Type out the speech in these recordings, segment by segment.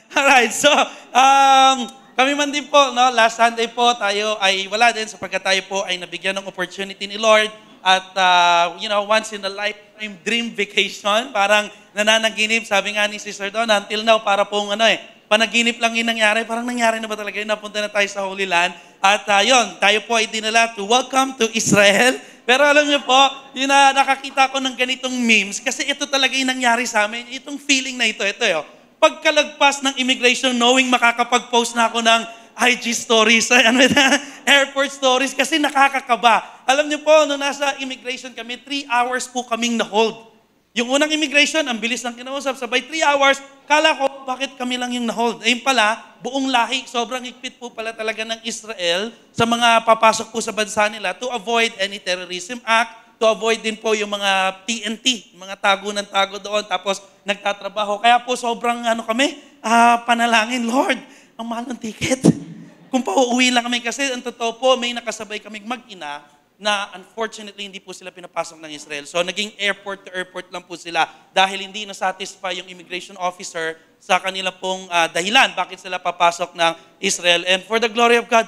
Alright, so, kami man din po, no, last Sunday po, tayo ay wala din sapagkat tayo po ay nabigyan ng opportunity ni Lord at, once in a lifetime dream vacation, parang nananaginip, sabi nga ni Sister Don, until now, para pong panaginip lang yung nangyari, parang nangyari na ba talaga yun, napunta na tayo sa Holy Land, at tayo po ay dinala to welcome to Israel. Pero alam niyo po, yun na nakakita ko ng ganitong memes, kasi ito talaga yung nangyari sa amin, itong feeling na ito yun. Pagkalagpas ng immigration, knowing makakapag-post na ako ng IG stories, airport stories, kasi nakakakaba. Alam niyo po, nung nasa immigration kami, 3 hours po kaming na-hold. Yung unang immigration, ang bilis ng kinausap, sabay 3 hours, kala ko, bakit kami lang yung na-hold? Ayun pala, buong lahi, sobrang higpit po pala talaga ng Israel sa mga papasok po sa bansa nila to avoid any terrorism act, to avoid din po yung mga TNT, mga tago ng tago doon, tapos nagtatrabaho. Kaya po sobrang panalangin, Lord, ang mahal ng ticket. Kung pauwi lang kami, kasi ang totoo po, may nakasabay kaming mag-ina na unfortunately hindi po sila pinapasok ng Israel. So naging airport to airport lang po sila dahil hindi na-satisfy yung immigration officer sa kanila pong dahilan bakit sila papasok ng Israel. And for the glory of God,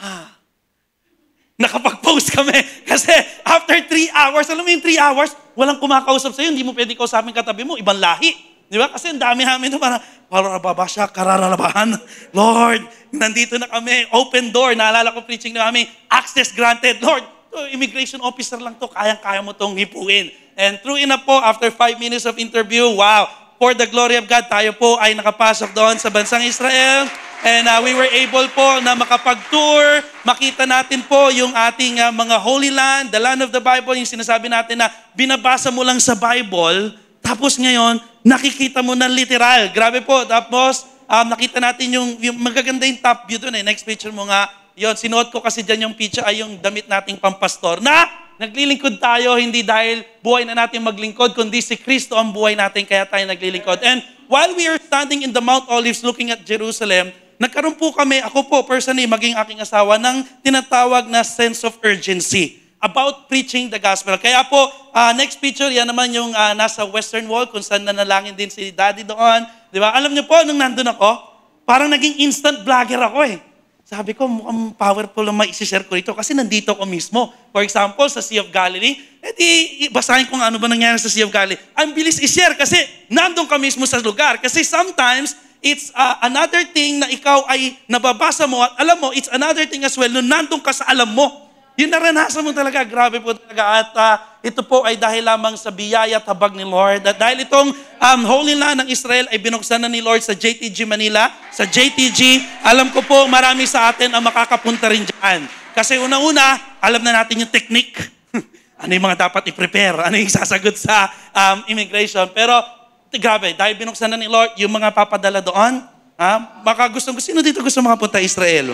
nakapag-post kami. Kasi after 3 hours, alam mo yung 3 hours, walang kumakausap sa'yo, hindi mo pwede kausapin katabi mo, ibang lahi. Di ba? Kasi ang dami namin ito, para babasya, kararalabahan. Lord, nandito na kami, open door. Naalala ko preaching na kami, access granted. Lord, immigration officer lang to, kayang-kaya mo tong hipuin. And true enough po, after 5 minutes of interview, wow, for the glory of God, tayo po ay nakapasok doon sa bansang Israel. And we were able po na makapag-tour, makita natin po yung ating mga Holy Land, the land of the Bible, yung sinasabi natin na binabasa mo lang sa Bible, tapos ngayon, nakikita mo na literal. Grabe po. Tapos, nakita natin yung magaganda yung top view doon. Next picture mo nga. Yun, sinuot ko kasi dyan yung picture ay yung damit nating pampastor na naglilingkod tayo, hindi dahil buhay na natin maglingkod, kundi si Kristo ang buhay natin, kaya tayo naglilingkod. And while we are standing in the Mount Olives looking at Jerusalem, nagkaroon po kami, ako po personally, maging aking asawa, ng tinatawag na sense of urgency about preaching the gospel. Kaya po, next picture, yan naman yung nasa Western Wall, kung saan nanalangin din si Daddy doon. Di ba? Alam niyo po, nung nandun ako, parang naging instant vlogger ako eh. Sabi ko, mukhang powerful ang maisishare ko rito kasi nandito ko mismo. For example, sa Sea of Galilee, basahin ko nga ano ba nangyari sa Sea of Galilee. Ang bilis i-share kasi nandun ka mismo sa lugar. Kasi sometimes, it's another thing na ikaw ay nababasa mo at alam mo, it's another thing as well nung nandun ka sa alam mo. Yung naranasan mo talaga, grabe po talaga. At ito po ay dahil lamang sa biyaya at habag ni Lord. At dahil itong Holy Land ng Israel ay binuksan na ni Lord sa JTG Manila, sa JTG, alam ko po marami sa atin ang makakapunta rin dyan. Kasi una-una, alam na natin yung technique. Ano yung mga dapat i-prepare? Ano yung sasagot sa immigration? Pero grabe, dahil binuksan na ni Lord, yung mga papadala doon, baka sino dito gusto makapunta Israel?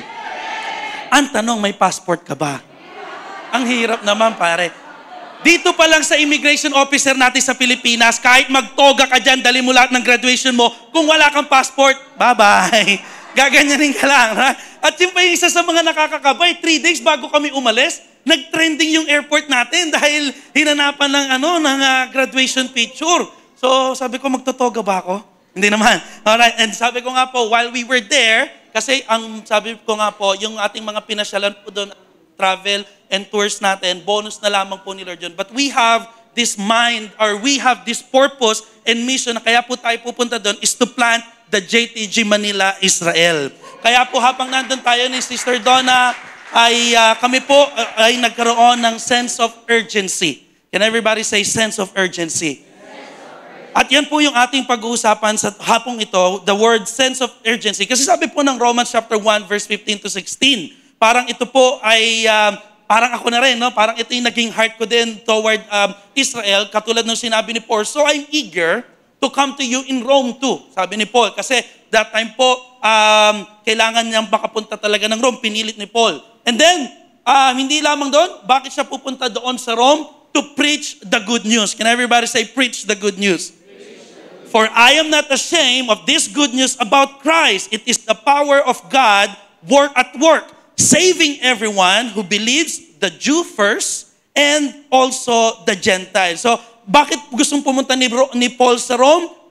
Ang tanong, may passport ka ba? Ang hirap naman, pare. Dito pa lang sa immigration officer natin sa Pilipinas, kahit magtoga ka dyan, dali mo lahat ng graduation mo, kung wala kang passport, bye-bye. Gaganyanin ka lang. Ha? At yun pa yung isa sa mga nakakakabay, 3 days bago kami umalis, nag-trending yung airport natin dahil hinanapan ng graduation picture. So sabi ko, magtotoga ba ako? Hindi naman. Alright. And sabi ko nga po, while we were there, kasi sabi ko nga po, yung ating mga pinasyalan po doon, travel and tours natin, bonus na lamang po ni Lord yun. But we have this mind, or we have this purpose and mission na kaya po tayo pupunta doon is to plant the JTG Manila, Israel. Kaya po habang nandun tayo ni Sister Donna, ay kami po ay nagkaroon ng sense of urgency. Can everybody say sense of urgency? At yan po yung ating pag-uusapan sa hapong ito, the word sense of urgency. Kasi sabi po ng Romans chapter 1, verse 15 to 16, parang ito po ay, parang ako na rin, no? Parang ito yung naging heart ko din toward Israel, katulad ng sinabi ni Paul. So I'm eager to come to you in Rome too, sabi ni Paul. Kasi that time po, kailangan niyang makapunta talaga ng Rome, pinilit ni Paul. And then, hindi lamang doon, bakit siya pupunta doon sa Rome? To preach the good news. Can everybody say, preach the good news? For I am not ashamed of this good news about Christ. It is the power of God at work, saving everyone who believes, the Jew first, and also the Gentile. So, bakit gustong pumunta ni Paul sa Rome?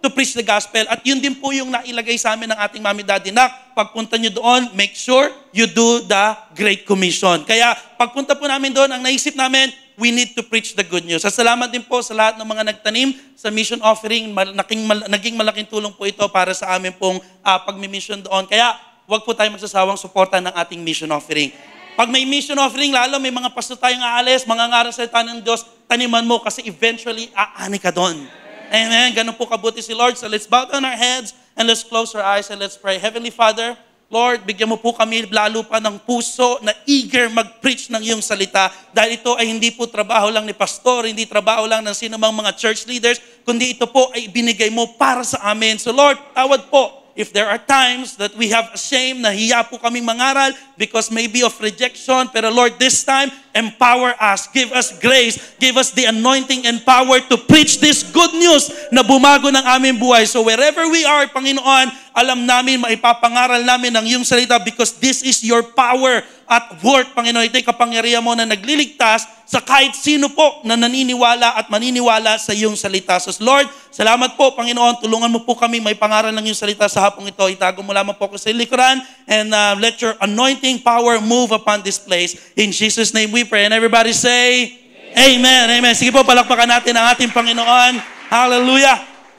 to preach the gospel. At yun din po yung nailagay sa amin ng ating mami daddy na pagpunta nyo doon, make sure you do the Great Commission. Kaya pagpunta po namin doon, ang naisip namin, we need to preach the good news. At salamat din po sa lahat ng mga nagtanim sa mission offering. Naging malaking tulong po ito para sa amin pong pagmi-mission doon. Kaya huwag po tayo magsasawang suporta ng ating mission offering. Pag may mission offering, lalo may mga pasto tayong aalis, mga ngarang salita ng Diyos, taniman mo kasi eventually aani ka doon. Amen. Ganun po kabuti si Lord. So let's bow down our heads and let's close our eyes and let's pray. Heavenly Father, Lord, bigyan mo po kami lalo pa ng puso na eager mag-preach ng iyong salita. Dahil ito ay hindi po trabaho lang ni pastor, hindi trabaho lang ng sinumang mga church leaders, kundi ito po ay binigay mo para sa amin. So Lord, tawad po. If there are times that we have ashamed, nahiya po kaming mangaral because maybe of rejection, pero Lord, this time, empower us, give us grace, give us the anointing and power to preach this good news na bumago ng aming buhay. So wherever we are, Panginoon, alam namin, maipapangaral namin ang iyong salita because this is your power at work, Panginoon. Ito'y kapangyarihan mo na nagliligtas sa kahit sino po na naniniwala at maniniwala sa iyong salita. So Lord, salamat po, Panginoon. Tulungan mo po kami may pangaral ng iyong salita sa hapong ito. Itago mo lamang po ko sa likuran and let your anointing power move upon this place. In Jesus' name we pray. And everybody say, Amen. Amen. Sige po, palakpakan natin ang ating Panginoon. Hallelujah.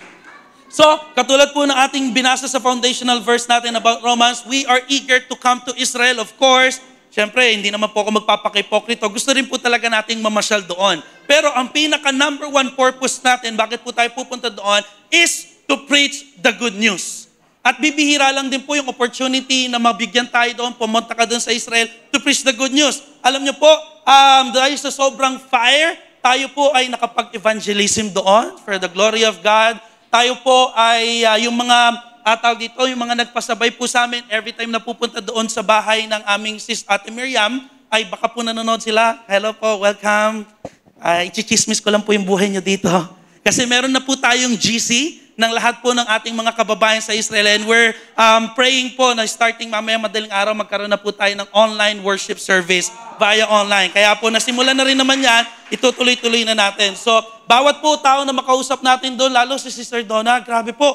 So, katulad po ng ating binasa sa foundational verse natin about Romans, we are eager to come to Israel, of course. Siyempre, hindi naman po ako magpapaka-hipokrito. Gusto rin po talaga nating mamasyal doon. Pero ang pinaka number one purpose natin, bakit po tayo pupunta doon, is to preach the good news. At bibihira lang din po yung opportunity na mabigyan tayo doon, pumunta ka doon sa Israel to preach the good news. Alam niyo po, dahil sa sobrang fire, tayo po ay nakapag-evangelism doon for the glory of God. Tayo po ay yung mga tawag dito, yung mga nagpasabay po sa amin every time na pupunta doon sa bahay ng aming sis Ate Miriam, ay baka po nanonood sila. Hello po, welcome. Ichichismis ko lang po yung buhay nyo dito. Kasi meron na po tayong GC ng lahat po ng ating mga kababayan sa Israel. And we're praying po na starting mamaya madaling araw, magkaroon na po tayo ng online worship service via online. Kaya po nasimulan na rin naman yan, itutuloy-tuloy na natin. So, bawat po tao na makausap natin doon, lalo si Sister Donna, grabe po,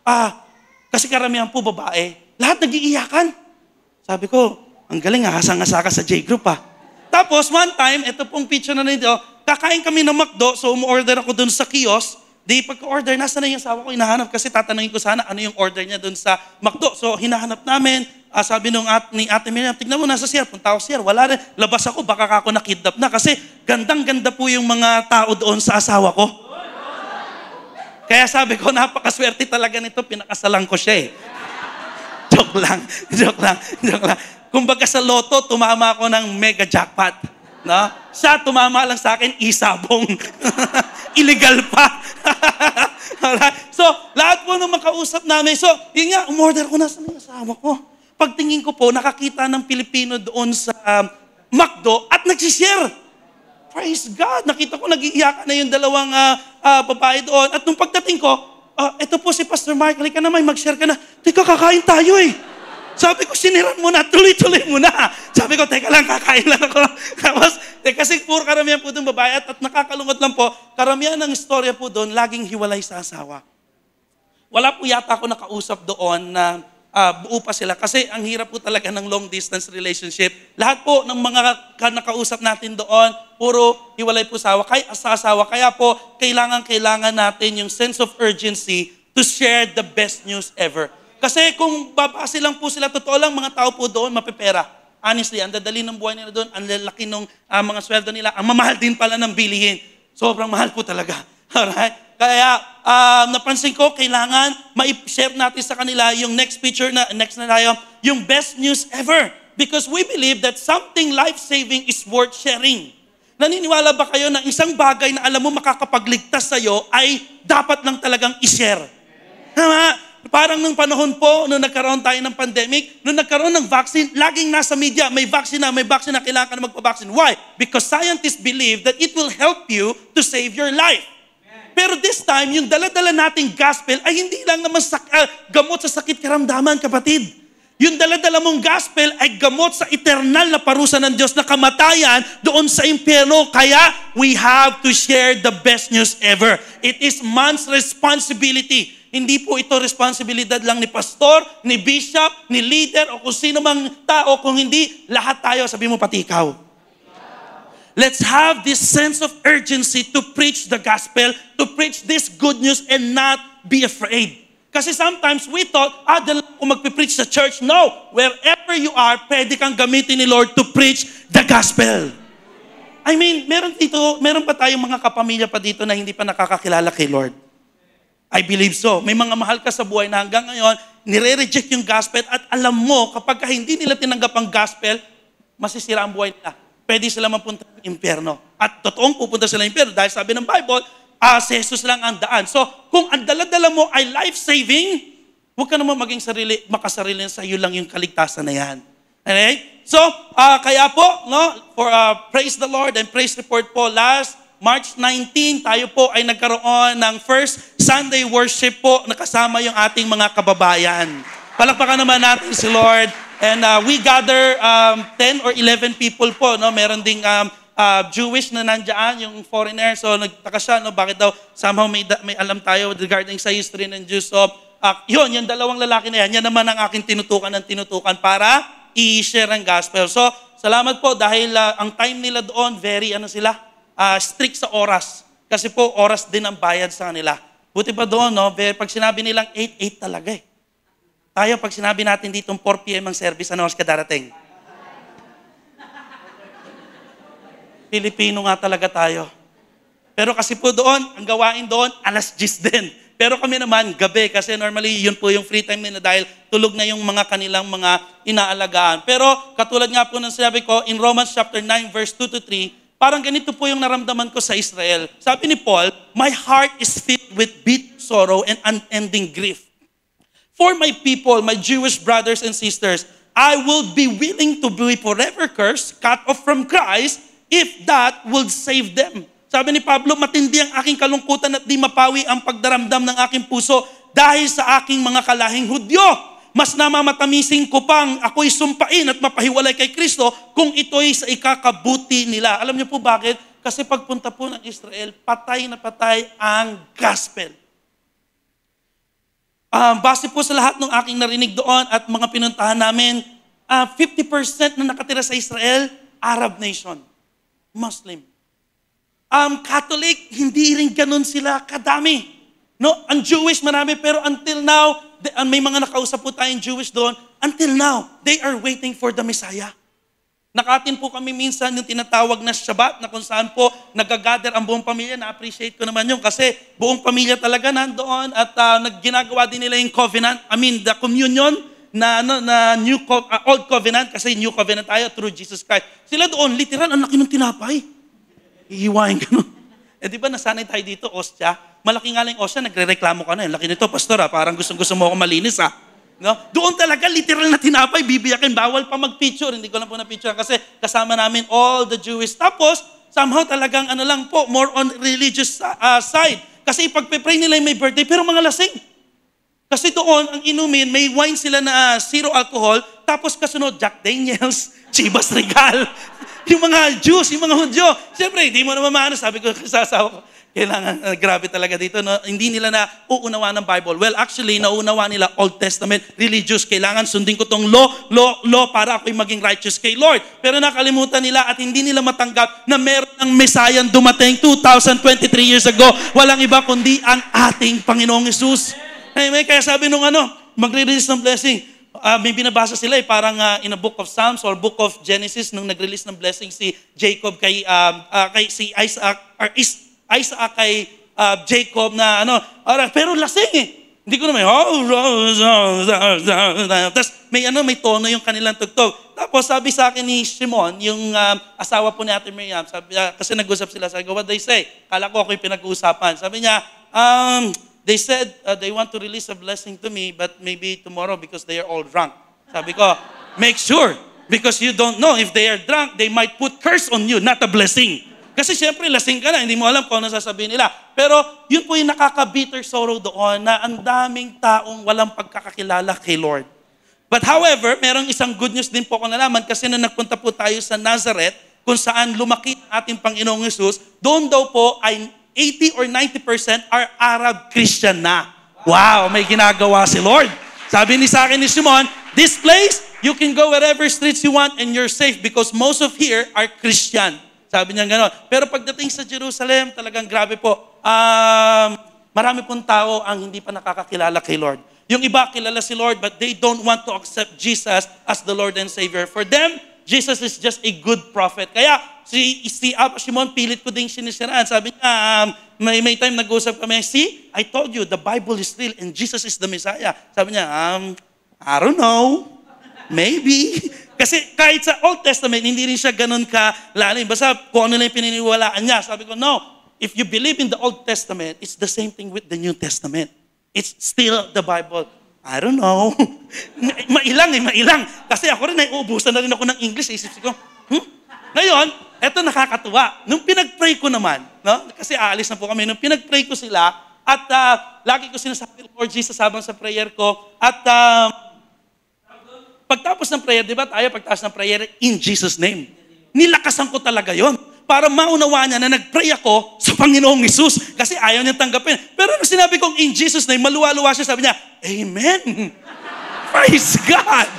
kasi karamihan po babae, lahat nag-iiyakan. Sabi ko, ang galing hasang-hasa ka sa J-Group Tapos one time, ito pong picture na nito, kakain kami ng McDo, so umu-order ako doon sa kiosk. Di pagka-order, nasa na yung asawa ko, hinahanap kasi tatanungin ko sana ano yung order niya doon sa McDo. So hinahanap namin, sabi ni Ate Miriam, tignan mo nasa CR, punta ako CR, wala rin, labas ako, baka ako nakidnap na kasi gandang-ganda po yung mga tao doon sa asawa ko. Kaya sabi ko, napakaswerte talaga nito, pinakasalan ko siya Joke lang. Kumbaga sa loto, tumama ako ng mega jackpot. No? Siya, tumama lang sa akin, isabong. Illegal pa. So, lahat po nung makausap namin. So, yun nga, umorder ko na sa mga asawa ko. Pagtingin ko po, nakakita ng Pilipino doon sa McDo at nagsishare. Praise God! Nakita ko, nag-iiyakan na yung dalawang babae doon. At nung pagdating ko, ito po si Pastor Mark, halika na, mag-share ka na. Teka, kakain tayo Sabi ko, siniran mo na, tuloy-tuloy mo na. Sabi ko, teka lang, kakain lang ako. Tapos, kasi puro karamihan po doon babae at nakakalungkot lang po, karamihan ng istorya po doon, laging hiwalay sa asawa. Wala po yata ako nakausap doon na buo pa sila kasi ang hirap po talaga ng long distance relationship. Lahat po ng mga nakausap natin doon, puro hiwalay po sa asawa. Kaya po, kailangan natin yung sense of urgency to share the best news ever. Kasi kung babase lang po sila, totoo lang mga tao po doon, mapipera. Honestly, ang dadali ng buhay nila doon, ang lalaki ng mga sweldo nila, ang mamahal din pala ng bilihin. Sobrang mahal po talaga. Alright? Kaya napansin ko, kailangan ma-share natin sa kanila yung next na tayo, yung best news ever. Because we believe that something life-saving is worth sharing. Naniniwala ba kayo na isang bagay na alam mo makakapagligtas sa'yo ay dapat lang talagang i-share? Parang nung panahon po, nung nagkaroon tayo ng pandemic, nung nagkaroon ng vaccine, laging nasa media, may vaccine na, kailangan ka na magpa-vaccine. Why? Because scientists believe that it will help you to save your life. Pero this time, yung dala-dala nating gospel ay hindi lang naman gamot sa sakit karamdaman, kapatid. Yung dala-dala mong gospel ay gamot sa eternal na parusa ng Diyos na kamatayan doon sa impyerno. Kaya we have to share the best news ever. It is man's responsibility. Hindi po ito responsibilidad lang ni pastor, ni bishop, ni leader, o kung sino mang tao. Kung hindi, lahat tayo, sabi mo pati ikaw. Let's have this sense of urgency to preach the gospel, to preach this good news and not be afraid. Kasi sometimes we thought, dala ko magpipreach sa church. No, wherever you are, pwede kang gamitin ni Lord to preach the gospel. I mean, meron pa tayong mga kapamilya pa dito na hindi pa nakakakilala kay Lord. I believe so. May mga mahal ka sa buhay na hanggang ngayon, nire-reject yung gospel at alam mo, kapag hindi nila tinanggap ang gospel, masisira ang buhay nila. Pwede sila mapunta ng impyerno. At totoong pupunta sila ng impyerno dahil sabi ng Bible, si Jesus lang ang daan. So, kung ang dala-dala mo ay life-saving, huwag ka naman maging makasarili sa iyo lang yung kaligtasan na yan. Alright? So, kaya po, praise the Lord and praise report po, last March 19, tayo po ay nagkaroon ng first Sunday worship po na kasama yung ating mga kababayan. Palakpakan naman natin si Lord. And we gather 10 or 11 people po. No? Meron ding Jewish na nandiyan, yung foreigner. So nagtaka siya, no? Bakit daw somehow may alam tayo regarding sa history ng Jews. So yung dalawang lalaki na yan naman ang aking tinutukan para i-share ang gospel. So salamat po dahil ang time nila doon, very strict sa oras. Kasi po oras din ang bayad sa kanila. Buti pa doon, no? Pag sinabi nilang 8 talaga eh. Tayo, pag sinabi natin dito 4 p.m. ang service, ano oras ka darating? Pilipino nga talaga tayo. Pero kasi po doon, ang gawain doon, 10:00 din. Pero kami naman, gabi, kasi normally yun po yung free time nila dahil tulog na yung mga kanilang mga inaalagaan. Pero katulad nga po ng sabi ko, in Romans chapter 9, verse 2-3, parang ganito po yung naramdaman ko sa Israel. Sabi ni Paul, my heart is filled with deep sorrow and unending grief. For my people, my Jewish brothers and sisters, I will be willing to be forever cursed, cut off from Christ, if that would save them. Sabi ni Pablo, matindi ang aking kalungkutan at di mapawi ang pagdaramdam ng aking puso dahil sa aking mga kalahing Hudyo. Mas namamatamising ko pang ako'y sumpain at mapahiwalay kay Kristo kung ito'y sa ikakabuti nila. Alam niyo po bakit? Kasi pagpunta po ng Israel, patay na patay ang gospel. Base po sa lahat ng aking narinig doon at mga pinuntahan namin, 50% na nakatira sa Israel, Arab nation, Muslim. Catholic, hindi rin ganun sila kadami. No, ang Jewish marami, pero until now, may mga nakausap po tayong Jewish doon, until now, they are waiting for the Messiah. Nakatin po kami minsan yung tinatawag na Shabbat na kung saan po nagagather ang buong pamilya. Na-appreciate ko naman yun kasi buong pamilya talaga nandoon at ginagawa din nila yung covenant. the communion na old covenant kasi new covenant tayo through Jesus Christ. Sila doon, literal, ang laki ng tinapay. Ihiwain ka nun. Di ba nasanay tayo dito, ostya? Malaki nga lang yung ostya, nagre-reklamo ka na. Laki nito, pastor, parang gusto mo ako malinis, No? Doon talaga, literal na tinapay, bibiyakin, bawal pa mag-picture. Hindi ko lang po na-picture kasi kasama namin all the Jewish. Tapos, somehow talagang lang po, more on religious side. Kasi ipagpe-pray nila yung may birthday, pero mga lasing. Kasi doon, ang inumin, may wine sila na zero alcohol, tapos kasunod, Jack Daniels, Chivas Regal, yung mga Jews, yung mga Hudyo. Siyempre, hindi mo naman maano, sabi ko sa asawa ko, kailangan, grabe talaga dito, no? Hindi nila na uunawa ng Bible. Well, actually, nauunawa nila Old Testament, religious. Kailangan sundin ko tong law para ako'y maging righteous kay Lord. Pero nakalimutan nila at hindi nila matanggap na meron ng Messiah dumating 2023 years ago. Walang iba kundi ang ating Panginoong Jesus. Kaya sabi nung magre-release ng blessing, may binabasa sila parang in a book of Psalms or book of Genesis nung nag-release ng blessing si Jacob kay si Isaac kay Jacob na pero lasing eh. Hindi ko naman, tapos may tono yung kanilang tugtog. Tapos sabi sa akin ni Shimon, yung asawa po ni Ate Miriam, sabi, kasi nag-usap sila, sabi ko, what they say? Kala ko ako'y pinag-uusapan. Sabi niya, they said they want to release a blessing to me, but maybe tomorrow because they are all drunk. Sabi ko, make sure, because you don't know if they are drunk, they might put curse on you, not a blessing. Kasi siyempre, lasing ka na, hindi mo alam kung ano sasabihin nila. Pero yun po yung nakaka-bitter sorrow doon na ang daming taong walang pagkakakilala kay Lord. But however, merong isang good news din po ako nalaman kasi nung nagpunta po tayo sa Nazareth, kung saan lumaki ang ating Panginoong Jesus, doon daw po ay 80 or 90% are Arab Christian na. Wow, may ginagawa si Lord. Sabi ni sa akin ni Simon, this place, you can go wherever streets you want and you're safe because most of here are Christian. Sabi niya gano'n. Pero pagdating sa Jerusalem, talagang grabe po. Marami pong tao ang hindi pa nakakakilala kay Lord. Yung iba kilala si Lord but they don't want to accept Jesus as the Lord and Savior. For them, Jesus is just a good prophet. Kaya si Simon, pilit ko ding sinisiraan. Sabi niya, may time nag-usap kami, see, I told you, the Bible is real and Jesus is the Messiah. Sabi niya, I don't know. Maybe. Kasi kahit sa Old Testament, hindi rin siya ganun kalalim. Basta kung ano na yung pininiwalaan niya. Sabi ko, no. If you believe in the Old Testament, it's the same thing with the New Testament. It's still the Bible. I don't know. mailang. Kasi ako rin, naiubusan na rin ako ng English. Isip ko, Ngayon, eto nakakatuwa. Nung pinag-pray ko naman, no? Kasi aalis na po kami, nung pinag-pray ko sila, at lagi ko sinasabi, Lord Jesus, habang sa prayer ko, at pagtapos ng prayer, di ba tayo pagtapos ng prayer, in Jesus' name. Nilakasan ko talaga yon para maunawa niya na nag-pray ako sa Panginoong Hesus kasi ayaw niyang tanggapin. Pero nung sinabi kong in Jesus' name, maluwa-luwa siya, sabi niya, Amen. Praise God.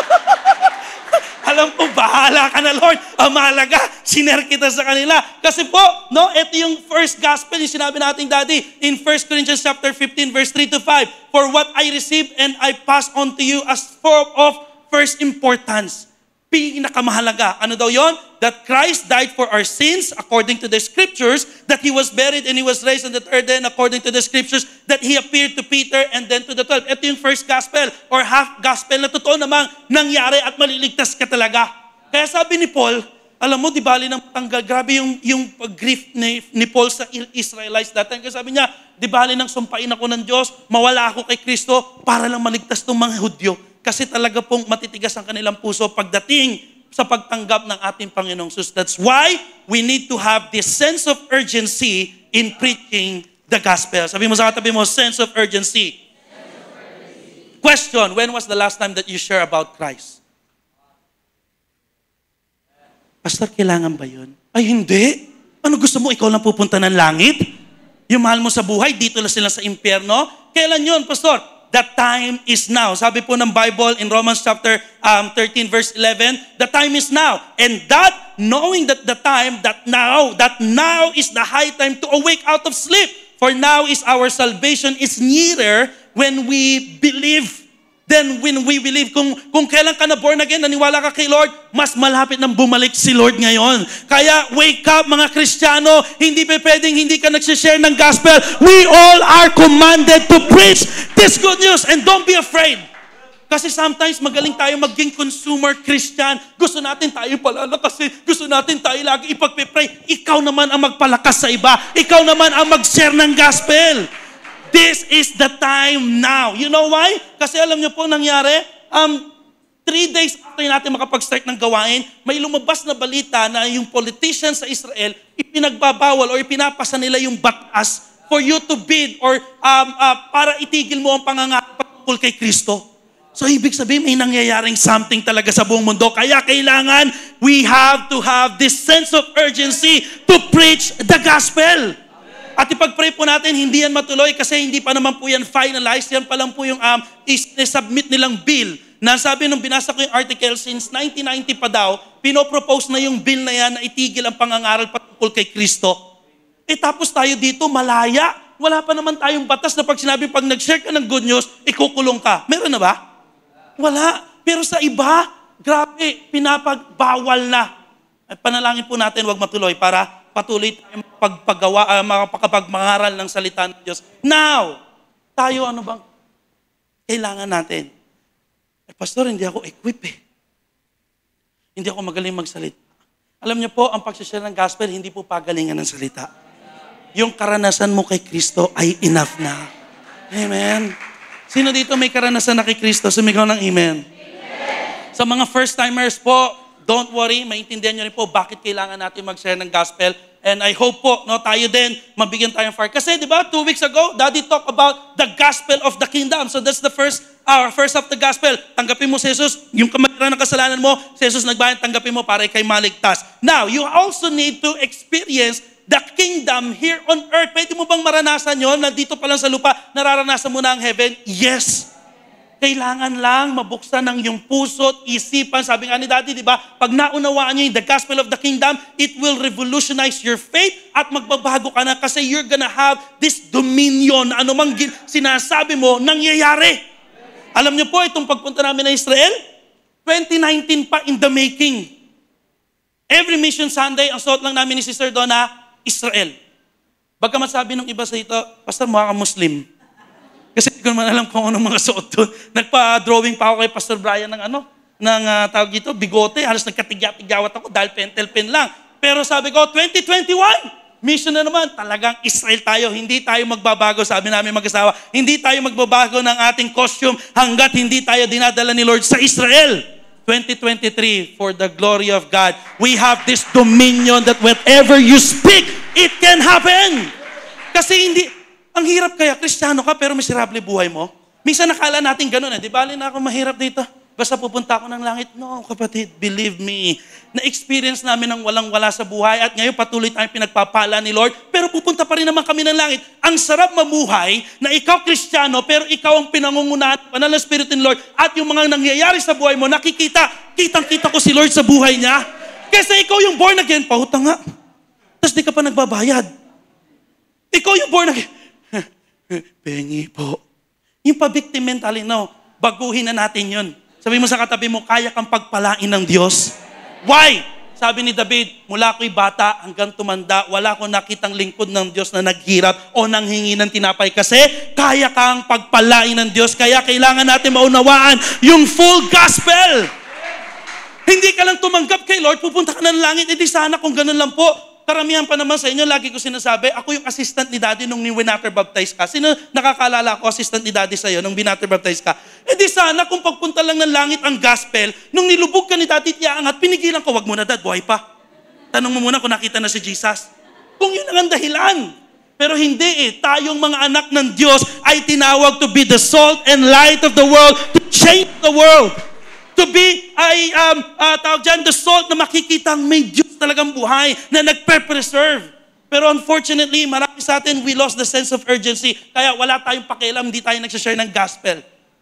Alam po, bahala ka na, Lord. Ang mahalaga, sinare kita sa kanila. Kasi po, no, ito yung first gospel, yung sinabi nating daddy, in 1 Corinthians chapter 15, verse 3 to 5. For what I received and I pass on to you as of first importance. Pinakamahalaga. Ano daw yon? That Christ died for our sins according to the scriptures, that He was buried and He was raised on the third day according to the scriptures, that He appeared to Peter and then to the 12. Ito yung first gospel or half gospel na totoo namang nangyari at maliligtas ka talaga. Kaya sabi ni Paul, alam mo, di bali ng tanggal, grabe yung grief ni Paul sa Israelites dati. Kasi sabi niya, di bali nang sumpain ako ng Diyos, mawala ako kay Kristo para lang maligtas ng mga Hudyo. Kasi talaga pong matitigas ang kanilang puso pagdating sa pagtanggap ng ating Panginoong Jesus. That's why we need to have this sense of urgency in preaching the gospel. Sabi mo sa katabi mo, sense of urgency. Question, when was the last time that you share about Christ? Pastor, kailangan ba yun? Ay, hindi. Ano gusto mo? Ikaw lang pupunta ng langit? Yung mahal mo sa buhay, dito lang sila sa impyerno? Kailan yun, Pastor? The time is now. Sabi po ng Bible in Romans chapter 13 verse 11, the time is now. And that, knowing that the time, that now is the high time to awake out of sleep. For now is our salvation is nearer when we believe. Then when we believe, kung kailan ka na born again, naniwala ka kay Lord, mas malapit nang bumalik si Lord ngayon. Kaya wake up mga Kristiyano, hindi pa pwedeng hindi ka nagsishare ng gospel. We all are commanded to preach this good news and don't be afraid. Kasi sometimes magaling tayo maging consumer Christian. Gusto natin tayo palalakasin. Gusto natin tayo lagi ipagpipray. Ikaw naman ang magpalakas sa iba. Ikaw naman ang mag-share ng gospel. This is the time now. You know why? Kasi alam niyo po nangyari, 3 days after natin makapag-start ng gawain, may lumabas na balita na yung politicians sa Israel, ipinagbabawal or ipinapasa nila yung batas for you to bid or para itigil mo ang pangangarap patungkol kay Kristo. So ibig sabihin, may nangyayaring something talaga sa buong mundo. Kaya kailangan, we have to have this sense of urgency to preach the gospel. At ipag-pray po natin, hindi yan matuloy kasi hindi pa naman po yan finalized. Yan pa lang po yung submit nilang bill. Na sabi nung binasa ko yung article, since 1990 pa daw, pinopropose na yung bill na yan na itigil ang pangangaral patungkol kay Kristo. Tapos tayo dito, malaya. Wala pa naman tayong batas na pag sinabi, pag nag-share ka ng good news, ikukulong ka. Meron na ba? Wala. Pero sa iba, grabe, pinapagbawal na. Panalangin po natin, wag matuloy para patuloy tayong makapagmangaral ng salita ng Diyos. Now, tayo ano bang kailangan natin? Pastor, hindi ako equip Hindi ako magaling magsalita. Alam niyo po, ang pag-share ng gospel, hindi po pagalingan ng salita. Yung karanasan mo kay Kristo ay enough na. Amen. Sino dito may karanasan na kay Kristo? Sumigaw ng amen. Sa mga first-timers po, don't worry, maintindihan nyo rin po bakit kailangan natin mag-share ng gospel. And I hope po, no, tayo din, mabigyan tayong fire. Kasi, di ba, 2 weeks ago, Daddy talked about the gospel of the kingdom. So that's the first of the gospel. Tanggapin mo si Jesus, yung kamataran ng kasalanan mo, si Jesus nagbayad, tanggapin mo para ikay maligtas. Now, you also need to experience the kingdom here on earth. Pwede mo bang maranasan yon na dito pa lang sa lupa, nararanasan mo na ang heaven? Yes. Kailangan lang mabuksan ng iyong puso at isipan. Sabi nga ni Daddy, di ba? Pag naunawaan niyo yung the gospel of the kingdom, it will revolutionize your faith at magbabago ka na kasi you're gonna have this dominion. Ano mang sinasabi mo, nangyayari. Alam niyo po, itong pagpunta namin na Israel, 2019 pa in the making. Every Mission Sunday, ang suot lang namin ni Sister Donna, Israel. Bagamat sabi ng iba sa ito, Pastor, mukha ka Muslim. Kasi hindi ko naman alam kung anong mga suot doon. Nagpa-drawing pa ako kay Pastor Brian ng tawag dito, bigote. Halos nagkatigya-tigyawat ako dahil pentel pen lang. Pero sabi ko, 2021, mission na naman. Talagang Israel tayo. Hindi tayo magbabago, sabi namin mag-asawa. Hindi tayo magbabago ng ating costume hanggat hindi tayo dinadala ni Lord sa Israel. 2023, for the glory of God, we have this dominion that whatever you speak, it can happen. Kasi ang hirap kaya, Kristiyano ka pero miserable buhay mo. Minsan nakala natin ganun di bali na ako mahirap dito. Basta pupunta ako ng langit. No, kapatid, believe me. Na-experience namin ng walang-wala sa buhay at ngayon patuloy tayong pinagpapala ni Lord. Pero pupunta pa rin naman kami ng langit. Ang sarap mabuhay na ikaw Kristiyano pero ikaw ang pinangungunahan, banal na Espiritu ni Lord at yung mga nangyayari sa buhay mo, kitang-kita ko si Lord sa buhay niya. Kasi ikaw yung born again, pautang nga. Tapos di ka pa nagbabayad. Ikaw yung born again. Pengi po. Yung pa-victim mentality, no, baguhin na natin yun. Sabi mo sa katabi mo, kaya kang pagpalain ng Diyos. Why? Sabi ni David, mula ako'y bata hanggang tumanda, wala ko nakitang lingkod ng Diyos na naghirap o nanghingi ng tinapay kasi kaya kang pagpalain ng Diyos. Kaya kailangan natin maunawaan yung full gospel. Hindi ka lang tumanggap kay Lord, pupunta ka ng langit, edi sana kung ganun lang po. Karamihan pa naman sa inyo, lagi ko sinasabi, ako yung assistant ni Daddy nung ni-winater baptize ka. Sino nakakalala ko, assistant ni Daddy sa'yo nung binater baptize ka? Eh di sana, kung pagpunta lang ng langit ang gospel, nung nilubog ka ni Daddy at iaangat, pinigilan ko, wag mo na Dad, buhay pa. Tanong mo muna kung nakita na si Jesus. Kung yun ang dahilan. Pero hindi tayong mga anak ng Diyos ay tinawag to be the salt and light of the world, to change the world. To be, tawag dyan, the salt na makikitang may Diyos talagang buhay na nagpe-preserve. Pero unfortunately, marami sa atin, we lost the sense of urgency. Kaya wala tayong pakialam, hindi tayo nagsashare ng gospel.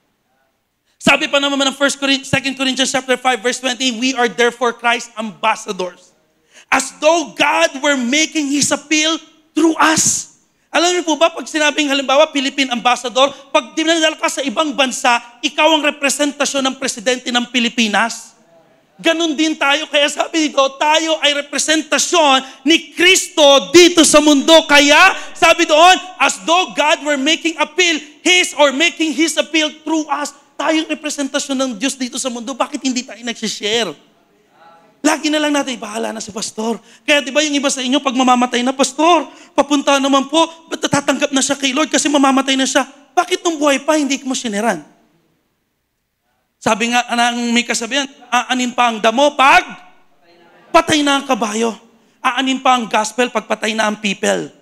Sabi pa naman ng 2 Corinthians chapter 5, verse 20, we are therefore Christ's ambassadors. As though God were making His appeal through us. Alam niyo po ba, pag sinabing halimbawa, Philippine Ambassador, pag dinadala ka sa ibang bansa, ikaw ang representasyon ng presidente ng Pilipinas. Ganon din tayo. Kaya sabi dito, tayo ay representasyon ni Kristo dito sa mundo. Kaya, sabi doon, as though God were making making His appeal through us, tayong representasyon ng Diyos dito sa mundo. Bakit hindi tayo nagsishare? Lagi na lang natin, bahala na si Pastor. Kaya di ba yung iba sa inyo, pag mamamatay na, Pastor, papunta naman po, ba't natatanggap na siya kay Lord kasi mamamatay na siya? Bakit nung buhay pa, hindi mo sineran? Sabi nga, may kasabihan, aanin pa ang damo pag patay na ang kabayo. Aanin pa ang gospel pag patay na ang people.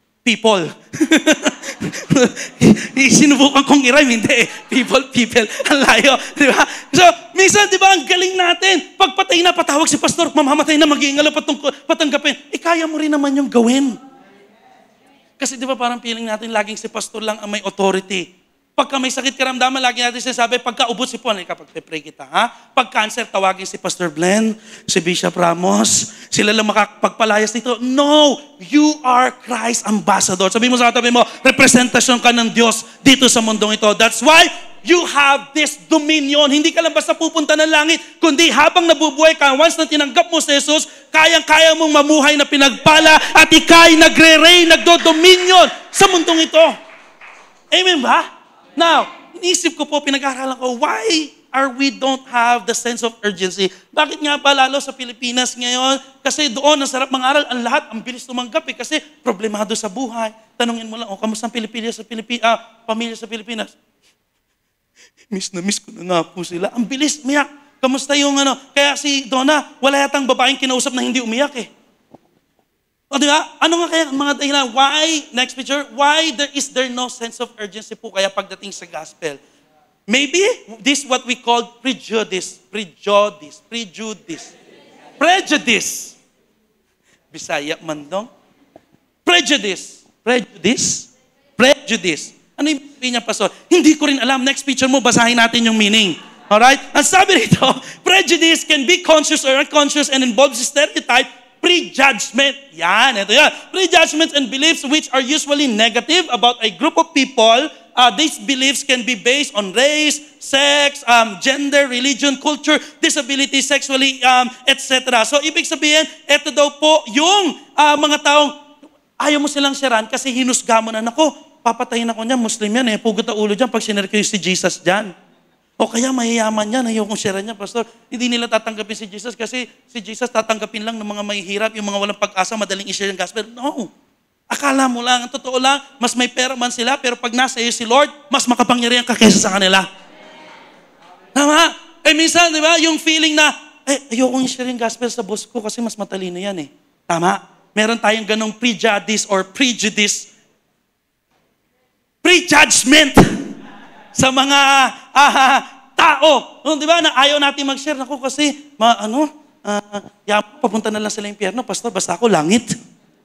Sinubukan kong i-rhyme, hindi People. Ang layo. Di ba? So, minsan, di ba, ang galing natin. Pag patay na, patawag si Pastor, mamamatay na, mag-iingalo, patanggapin. Kaya mo rin naman yung gawin. Kasi di ba parang feeling natin, laging si Pastor lang ang may authority. Pagka may sakit karamdaman, lagi natin sinasabi, pagka ubot si Pon, kapag pray kita, ha? Pag cancer, tawagin si Pastor Glenn, si Bishop Ramos, sila lang makapagpalayas dito. No! You are Christ's ambassador. Sabi mo sa katabi mo, representasyon ka ng Diyos dito sa mundong ito. That's why you have this dominion. Hindi ka lang basta pupunta ng langit, kundi habang nabubuhay ka, once na tinanggap mo si Jesus, kayang-kaya mong mamuhay na pinagpala at ikay nagre-reign, nagdo-dominion sa mundong ito. Amen ba? Now, inisip ko po, pinag-aaralan ko, why we don't have the sense of urgency? Bakit nga ba lalo sa Pilipinas ngayon? Kasi doon, ang sarap mangaral, ang lahat, ang bilis tumanggap kasi problemado sa buhay. Tanungin mo lang, kamusta ang pamilya sa Pilipinas? Miss na miss ko na nga po sila. Ang bilis, umiyak. Kamusta yung Kaya si Donna, wala yatang babaeng kinausap na hindi umiyak O di ba? Ano nga kaya ang mga dahilan? Why, next picture, why is there no sense of urgency po kaya pagdating sa gospel? Maybe this what we call prejudice. Bisaya man dong. Prejudice. Prejudice? Prejudice. Ano yung sabihin niya, Pastor? Hindi ko rin alam. Next picture mo, basahin natin yung meaning. Alright? Ang sabi rito, prejudice can be conscious or unconscious and involves stereotype, prejudgment. Yan, ito yan. Prejudgments and beliefs which are usually negative about a group of people. These beliefs can be based on race, sex, gender, religion, culture, disability, sexually, etc. So, ibig sabihin, ito daw po yung mga taong ayaw mo silang sharean kasi hinusga mo na, nako, papatayin ako niyan, Muslim yan pugot na ulo dyan pag sinare ko yung si Jesus dyan. O kaya mayayaman yan, ayaw kong sharean niya, Pastor. Hindi nila tatanggapin si Jesus kasi si Jesus tatanggapin lang ng mga mahihirap, yung mga walang pag-asa, madaling i-share yung gospel. No. Akala mo lang, ang totoo lang, mas may pera man sila, pero pag nasa iyo si Lord, mas makapangyarihan ka kaysa sa kanila. Tama? Minsan, di ba, yung feeling na, ayokong i-share yung gospel sa boss ko kasi mas matalino yan Tama? Meron tayong ganong prejudice or prejudice, prejudgment sa mga tao. Di ba, na ayaw natin mag-share. Ako kasi, papunta na lang sila impyerno, Pastor, basta ako langit.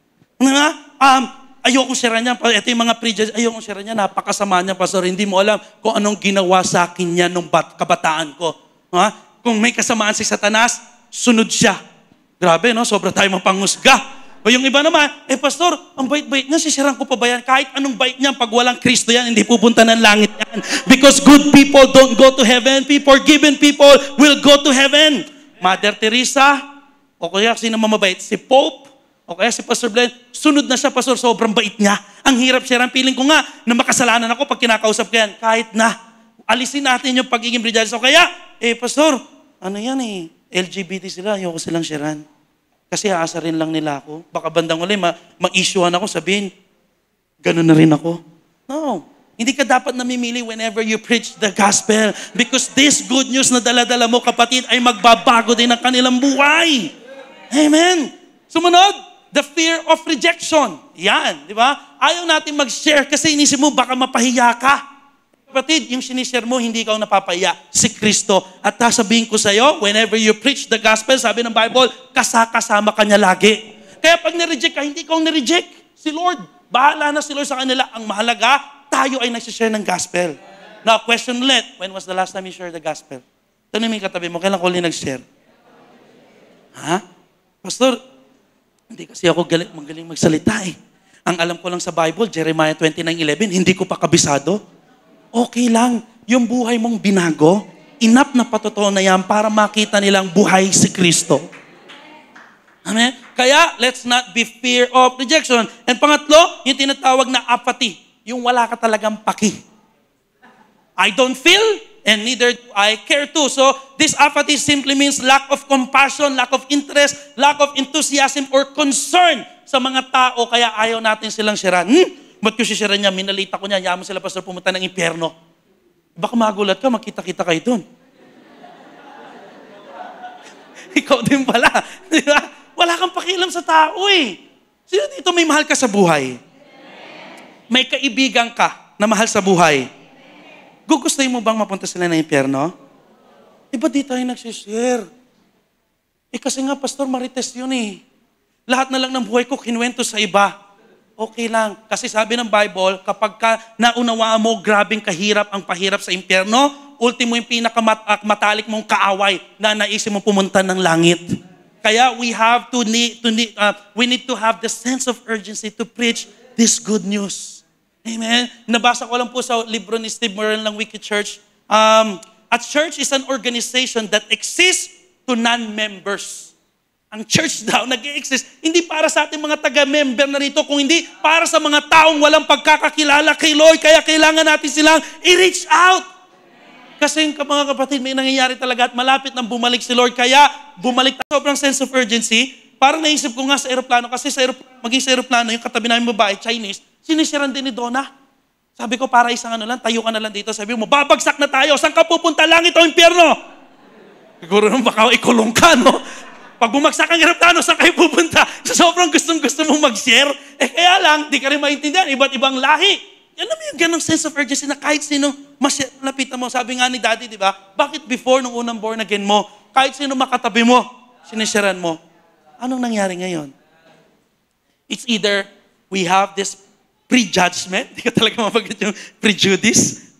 Ayokong share niya. Ito yung mga prejudice, ayokong share niya, napakasama niya, Pastor. Hindi mo alam kung anong ginawa sa akin niya nung kabataan ko. Kung may kasamaan si Satanas, sunod siya. Grabe, no? Sobra tayo mapanghusga. O yung iba naman, Pastor, ang bait-bait niya, sisirang ko pa ba yan? Kahit anong bait niya, pag walang Kristo yan, hindi pupunta ng langit yan. Because good people don't go to heaven. Forgiven people will go to heaven. Mother Teresa, o kaya sino mamabait? Si Pope, o kaya si Pastor Glenn, sunod na siya, Pastor, sobrang bait niya. Ang hirap siya. Ang feeling ko nga, na makasalanan ako pag kinakausap ko yan. Kahit na, alisin natin yung pagiging prejudice. O kaya, Pastor, ano yan LGBT sila, ayoko silang sharean. Kasi aasarin lang nila ako. Baka bandang uli, ma-issuean ako, sabihin, ganun na rin ako. No. Hindi ka dapat namimili whenever you preach the gospel. Because this good news na dala-dala mo, kapatid, ay magbabago din ang kanilang buhay. Amen. Sumunod, the fear of rejection. Yan, di ba? Ayaw natin mag-share kasi inisip mo, baka mapahiya ka. Kapatid, yung sinishare mo, hindi ka napapahiya. Si Kristo. At sasabihin ko sa iyo, whenever you preach the gospel, sabi ng Bible, kasama ka niya lagi. Kaya pag nireject ka, hindi ka nireject. Si Lord, bahala na si Lord sa kanila. Ang mahalaga, tayo ay nagsishare ng gospel. Now, question ulit, when was the last time you shared the gospel? Tanong mo yung katabi mo, kailan ko ulit nag-share? Pastor, hindi kasi ako magaling magsalita Ang alam ko lang sa Bible, Jeremiah 29:11, hindi ko pa kabisado. Okay lang. Yung buhay mong binago, enough na patotoo na yan para makita nilang buhay si Kristo. Amen? Kaya, let's not be fear of rejection. And pangatlo, yung tinatawag na apathy. Yung wala ka talagang paki. I don't feel, and neither do I care to. So, this apathy simply means lack of compassion, lack of interest, lack of enthusiasm or concern sa mga tao, kaya ayaw natin silang sharean. Ba't ko sisira niya? Minalita ko niya. Yaman sila, Pastor, pumunta ng impyerno. Baka magulat ka, makita-kita kayo dun. Ikaw din pala. Diba? Wala kang pakialam sa tao Sino dito may mahal ka sa buhay? May kaibigan ka na mahal sa buhay. Gugustuhin mo bang mapunta sila ng impyerno? Ba't di tayo nagsishare? Kasi nga, Pastor, marites yun Lahat na lang ng buhay ko, kinuwento sa iba. Okay lang. Kasi sabi ng Bible, kapag naunawaan mo, grabing kahirap ang pahirap sa impyerno, ultimo yung pinakamatalik mong kaaway na naisip mo pumunta ng langit. Kaya we need to have the sense of urgency to preach this good news. Amen? Nabasa ko lang po sa libro ni Steve Murrell ng Wiki Church. A church is an organization that exists to non-members. Ang church daw nag-i-exist, hindi para sa ating mga taga-member na rito, kung hindi para sa mga taong walang pagkakakilala kay Lord. Kaya kailangan natin silang i-reach out. Kasi mga kapatid, may nangyayari talaga at malapit nang bumalik si Lord. Kaya bumalik sobrang sense of urgency. Parang naisip ko nga sa aeroplano, kasi maging sa aeroplano, yung katabi namin babae, Chinese, sinisiran din ni Donna. Sabi ko, para isang tayo ka na lang dito. Sabi mo, babagsak na tayo. Saan ka pupunta? Langit o impyerno? Siguro nung baka ikulong ka, no? Pag bumagsak ang aeroplano, saan kayo pupunta? So, sobrang gustong-gusto mong mag-share. Kaya lang, di ka rin maintindihan. Iba't ibang lahi. Alam mo yung ganong sense of urgency na kahit sino lapitan mo. Sabi nga ni Daddy, di ba? Bakit before, nung unang born again mo, kahit sino makatabi mo, sinisharan mo. Anong nangyari ngayon? It's either we have this prejudgment. Hindi ko talaga mapagkat yung prejudice.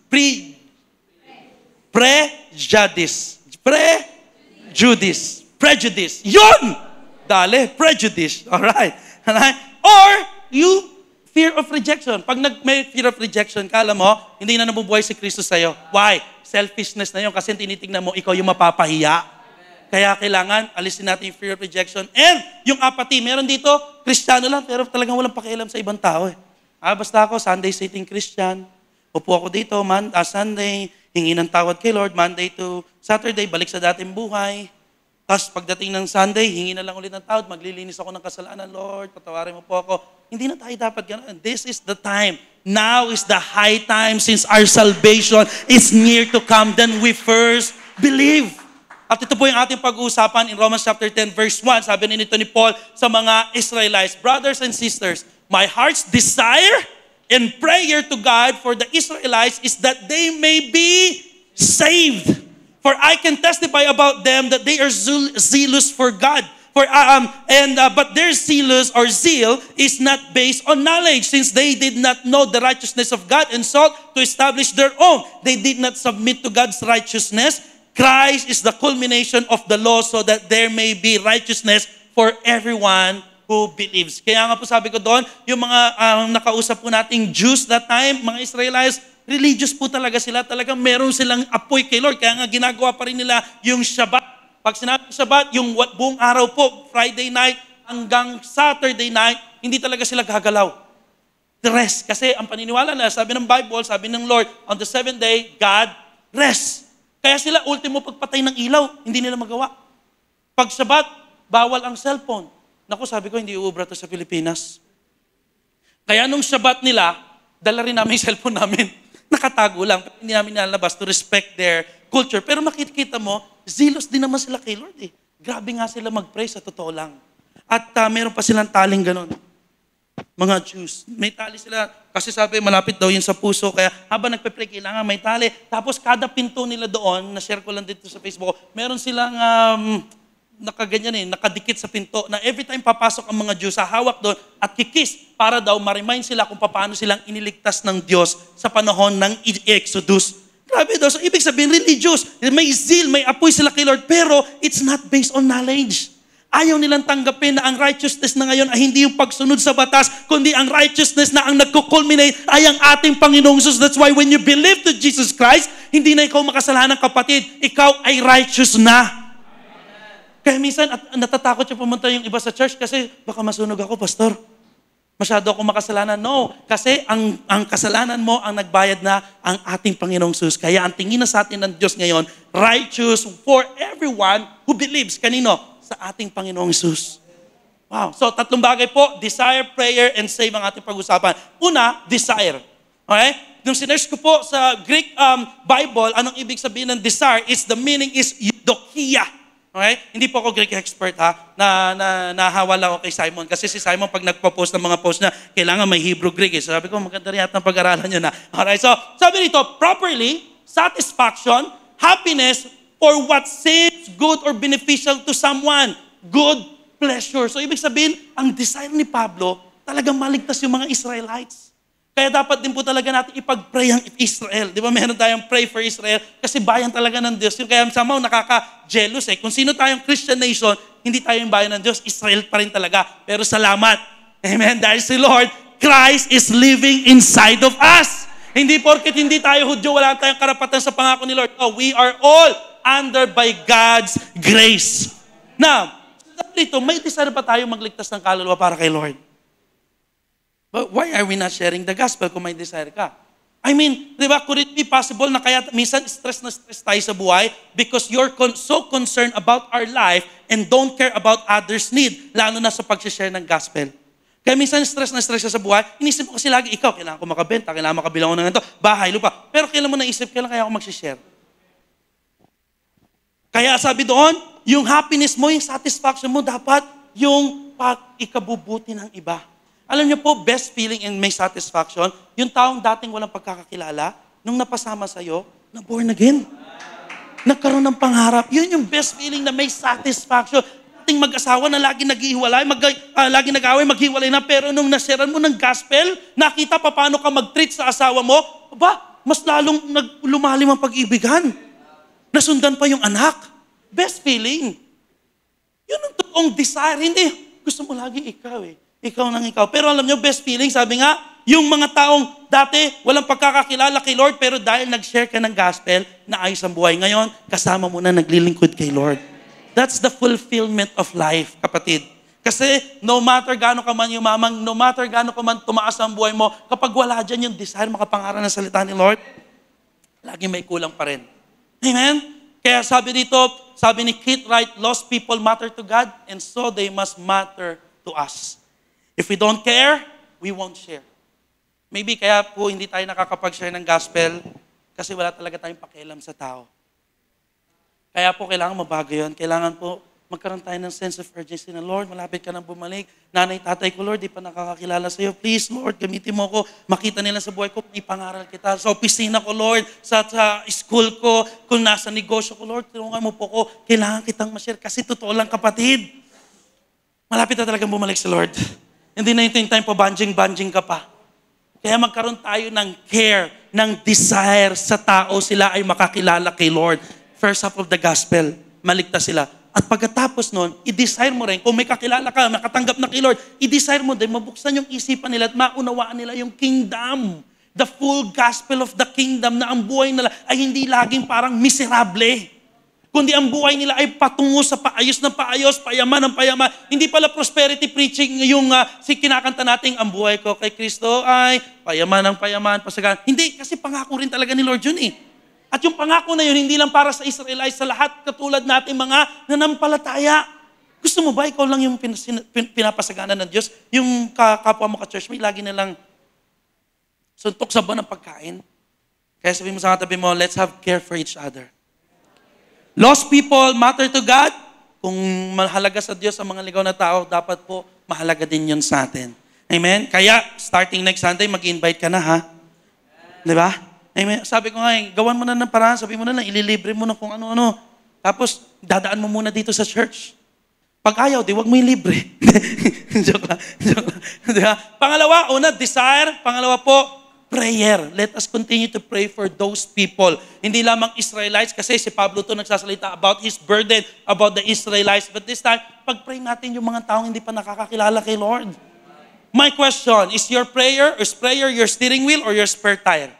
Prejudice. Prejudice. Yun! Dali, prejudice. Alright. Or, you fear of rejection. Pag may fear of rejection, kala mo, hindi na nabubuhay si Kristo sa'yo. Why? Selfishness na yun kasi tinitingnan mo, ikaw yung mapapahiya. Kaya kailangan, alisin natin yung fear of rejection. And yung apathy, meron dito, Kristiyano lang, pero talagang walang pakialam sa ibang tao. Basta ako, Sunday sitting Christian. Upo ako dito, Sunday, hingi ng tawad kay Lord, Monday to Saturday, balik sa dating buhay. Tapos pagdating ng Sunday, hingi na lang ulit ng tawad, maglilinis ako ng kasalanan, Lord, patawarin mo po ako. Hindi na tayo dapat gano'n. This is the time. Now is the high time since our salvation is near to come. Then we first believe. At ito po yung ating pag-uusapan in Romans chapter 10 verse 1. Sabi nito ni Paul sa mga Israelites, brothers and sisters, my heart's desire and prayer to God for the Israelites is that they may be saved. For I can testify about them that they are zealous for God. But their zeal is not based on knowledge, since they did not know the righteousness of God and sought to establish their own. They did not submit to God's righteousness. Christ is the culmination of the law so that there may be righteousness for everyone who believes. Kaya nga po sabi ko doon, yung mga nakausap po nating Jews that time, mga Israelites, religious po talaga sila. Talagang meron silang apoy kay Lord. Kaya nga ginagawa pa rin nila yung Shabbat. Pag sinabi Shabbat, yung buong araw po, Friday night hanggang Saturday night, hindi talaga sila gagalaw. The rest. Kasi ang paniniwala na, sabi ng Bible, sabi ng Lord, on the seventh day, God rest. Kaya sila, ultimo pagpatay ng ilaw, hindi nila magawa. Pag Shabbat, bawal ang cellphone. Naku, sabi ko, hindi uubra to sa Pilipinas. Kaya nung Shabbat nila, dala rin namin yung cellphone namin. Nakatago lang. Hindi namin nilalabas to respect their culture. Pero makikita mo, zealous din naman sila kay Lord eh. Grabe nga sila mag-pray sa totoo lang. At meron pa silang taling ganon. Mga Jews. May tali sila. Kasi sabi, malapit daw yun sa puso. Kaya habang nagpe-pray, kailangan may tali. Tapos kada pinto nila doon, na-share ko lang dito sa Facebook, meron silang nakadikit sa pinto na every time papasok ang mga Jews, hahawak doon at kikis para daw ma-remind sila kung paano silang iniligtas ng Diyos sa panahon ng Exodus. Grabe daw. So, ibig sabihin, religious. May zeal, may apoy sila kay Lord, pero it's not based on knowledge. Ayaw nilang tanggapin na ang righteousness na ngayon ay hindi yung pagsunod sa batas, kundi ang righteousness na ang nagko-culminate ay ang ating Panginoong Jesus. That's why when you believe to Jesus Christ, hindi na ikaw makasalanan, kapatid. Ikaw ay righteous na. Kaya minsan, natatakot siya pumunta yung iba sa church kasi baka masunog ako, pastor. Masyado ako makasalanan. No, kasi ang kasalanan mo ang nagbayad na ang ating Panginoong Jesus. Kaya ang tingin na sa atin ng Diyos ngayon, righteous for everyone who believes. Kanino? Sa ating Panginoong Jesus. Wow. So, tatlong bagay po, desire, prayer, and save ang ating pag-usapan. Una, desire. Okay? Nung sinerge ko po sa Greek Bible, anong ibig sabihin ng desire? The meaning is eudokia. Okay? Hindi po ako Greek expert na nahawa lang ako kay Simon. Kasi si Simon pag nagpo-post ng mga post na kailangan may Hebrew Greek. So sabi ko, maganda rin yata pag-aralan nyo na. Alright, so sabi nito, properly, satisfaction, happiness for what seems good or beneficial to someone. Good pleasure. So ibig sabihin, ang desire ni Pablo, talagang maligtas yung mga Israelites. Kaya dapat din po talaga natin ipag-pray ang Israel. Di ba meron tayong pray for Israel? Kasi bayan talaga ng Diyos. Kaya somehow nakaka-jealous eh. Kung sino tayong Christian nation, hindi tayo yung bayan ng Diyos. Israel pa rin talaga. Pero salamat. Amen. Dahil si Lord, Christ is living inside of us. Hindi porket hindi tayo Hudyo, wala tayong karapatan sa pangako ni Lord. Oh, we are all under by God's grace. Now, dito, may desire pa tayo magligtas ng kaluluwa para kay Lord. But why are we not sharing the gospel kung may desire ka? I mean, di ba, could it be possible na kaya minsan stress na stress tayo sa buhay because you're so concerned about our life and don't care about others' need, lalo na sa pag-share ng gospel. Kaya minsan stress na stress sa buhay, inisip mo kasi lagi, ikaw, kailangan ko makabenta, kailangan makabilang ko ng ganito, bahay, lupa. Pero kailan mo naisip, kailan kaya ako mag-share? Kaya sabi doon, yung happiness mo, yung satisfaction mo, dapat yung pag-ikabubuti ng iba. Alam niyo po, best feeling and may satisfaction, yung taong dating walang pagkakakilala, nung napasama sa'yo, na born again. Nagkaroon ng pangarap. Yun yung best feeling na may satisfaction. dating mag-asawa na lagi nag-ihiwalay, lagi nag-away, maghiwalay na, pero nung nasharean mo ng gospel, nakita pa paano ka mag-treat sa asawa mo, mas lalong lumalim ang pag-ibigan. Nasundan pa yung anak. Best feeling. Yun ang totoong desire. Hindi, gusto mo lagi ikaw eh. Ikaw nang ikaw. Pero alam nyo, best feeling, sabi nga, yung mga taong dati walang pagkakakilala kay Lord, pero dahil nag-share ka ng gospel, naayos ang buhay. Ngayon, kasama mo na naglilingkod kay Lord. That's the fulfillment of life, kapatid. Kasi no matter gaano ka man yumamang, no matter gaano ka man tumaas ang buhay mo, kapag wala dyan yung desire, makapangaral ng salita ni Lord, lagi may kulang pa rin. Amen? Kaya sabi dito, sabi ni Keith Wright, lost people matter to God, and so they must matter to us. If we don't care, we won't share. Maybe kaya po hindi tayo nakakapag-share ng gospel kasi wala talaga tayong pakialam sa tao. Kaya po kailangan mabago yun. Kailangan po magkaroon tayo ng sense of urgency na, Lord, malapit ka nang bumalik. Nanay, tatay ko, Lord, di pa nakakakilala sa iyo. Please, Lord, gamitin mo ko. Makita nila sa buhay ko, ipangaral kita. Sa opisina ko, Lord, sa school ko, kung nasa negosyo ko, Lord, tulungan mo po ko. Kailangan kitang ma-share kasi totoo lang, kapatid. Malapit na talagang bumalik sa Lord. Hindi na yung time pa, banjing ka pa. Kaya magkaroon tayo ng care, ng desire sa tao, sila ay makakilala kay Lord. First half of the gospel, maligtas sila. At pagkatapos nun, i-desire mo rin, kung may kakilala ka, nakatanggap na kay Lord, i-desire mo din, mabuksan yung isipan nila at maunawaan nila yung kingdom. The full gospel of the kingdom na ang buhay nila ay hindi laging parang miserable. Kundi ang buhay nila ay patungo sa paayos ng paayos, payaman ng payaman. Hindi pala prosperity preaching yung kinakanta natin, ang buhay ko kay Kristo ay payaman ng payaman, pasagan. Hindi, kasi pangako rin talaga ni Lord yun eh. At yung pangako na yun, hindi lang para sa Israelites, sa lahat katulad natin mga nanampalataya. Gusto mo ba, ikaw lang yung pinapasagana ng Diyos? Yung kapwa mo ka-church, may lagi nilang suntok sa buwan ng pagkain. Kaya sabihin mo sa katabi mo, let's have care for each other. Lost people matter to God. Kung mahalaga sa Diyos ang mga ligaw na tao, dapat po mahalaga din yun sa atin. Amen? Kaya, starting next Sunday, mag-invite ka na ha. Di ba? Amen? Sabi ko nga, gawan mo na ng paraan, sabi mo na lang, ililibre mo na kung ano-ano. Tapos, dadaan mo muna dito sa church. Pag ayaw, wag mo yung libre. Joke lang. Diba? Pangalawa, una, desire. Pangalawa po, prayer. Let us continue to pray for those people. Hindi lamang Israelites, kasi si Pablo to nagsasalita about his burden, about the Israelites. But this time, pag-pray natin yung mga taong hindi pa nakakakilala kay Lord. My question, is prayer your steering wheel or your spare tire?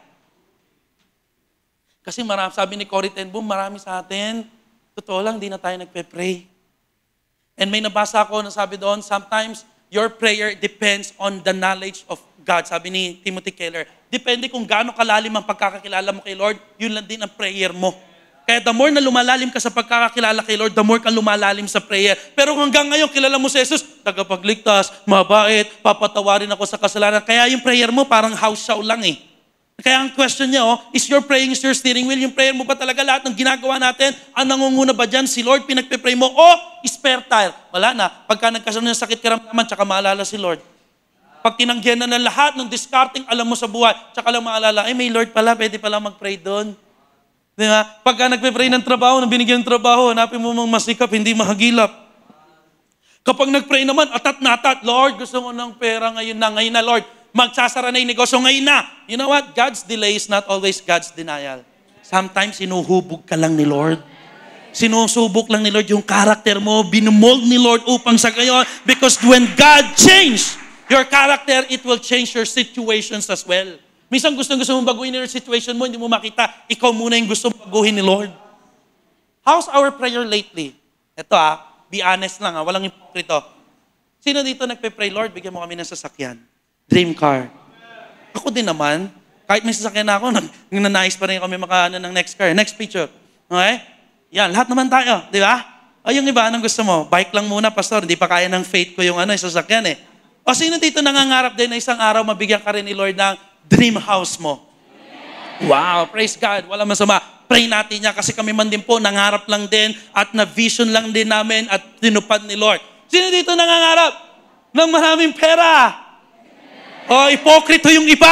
Kasi sabi ni Corrie ten Boom, marami sa atin, totoo lang, di na tayo nagpe-pray. And may nabasa ako na sabi doon, sometimes your prayer depends on the knowledge of God. Sabi ni Timothy Keller, depende kung gaano kalalim ang pagkakakilala mo kay Lord, yun lang din ang prayer mo. Kaya the more na lumalalim ka sa pagkakakilala kay Lord, the more ka lumalalim sa prayer. Pero hanggang ngayon, kilala mo si Jesus, tagapagligtas, mabait, papatawarin ako sa kasalanan. Kaya yung prayer mo parang house show lang eh. Kaya ang question niya, is your praying is your steering wheel? Yung prayer mo ba talaga lahat ng ginagawa natin? Ang nangunguna ba dyan? Si Lord, pinagpe-pray mo? O spare tire? Wala na. Pagka nagkasunod ng sakit karamdaman, tsaka maalala si Lord. Pag tinanggihan na ng lahat ng discarding alam mo sa buhay, tsaka lang maalala, may Lord pala, pwede pala mag-pray doon. Diba? Pagka nagpe-pray ng trabaho, nang binigyan ng trabaho, hanapin mo mang masikap, hindi mahagilap. Kapag nag-pray naman, atat na atat, Lord, gusto mo ng pera ngayon na, Lord. Magsasara na yung negosyo ngayon na. You know what? God's delay is not always God's denial. Sometimes, sinuhubog ka lang ni Lord. Sinusubok lang ni Lord yung karakter mo. Binumold ni Lord upang sa kayo. Because when God changed your character, it will change your situations as well. Minsan gusto mong baguhin your situation mo, hindi mo makita. Ikaw muna yung gusto mong baguhin ni Lord. How's our prayer lately? Ito be honest lang walang ipokrito. Sino dito nagpe-pray, Lord, bigyan mo kami ng sasakyan? Dream car. Ako din naman, kahit may sasakyan na ako, nananais pa rin kami makaano ng next car. Next picture. Okay? Yan, lahat naman tayo, di ba? O yung iba, anong gusto mo? Bike lang muna, pastor. Hindi pa kaya ng faith ko yung sasakyan eh. O sino dito nangangarap din na isang araw mabigyan ka rin ni Lord ng dream house mo? Wow, praise God. Wala masama. Pray natin niya kasi kami man din po nangarap lang din at na-vision lang din namin at tinupad ni Lord. Sino dito nangangarap ng maraming pera? O, ipokrito yung iba.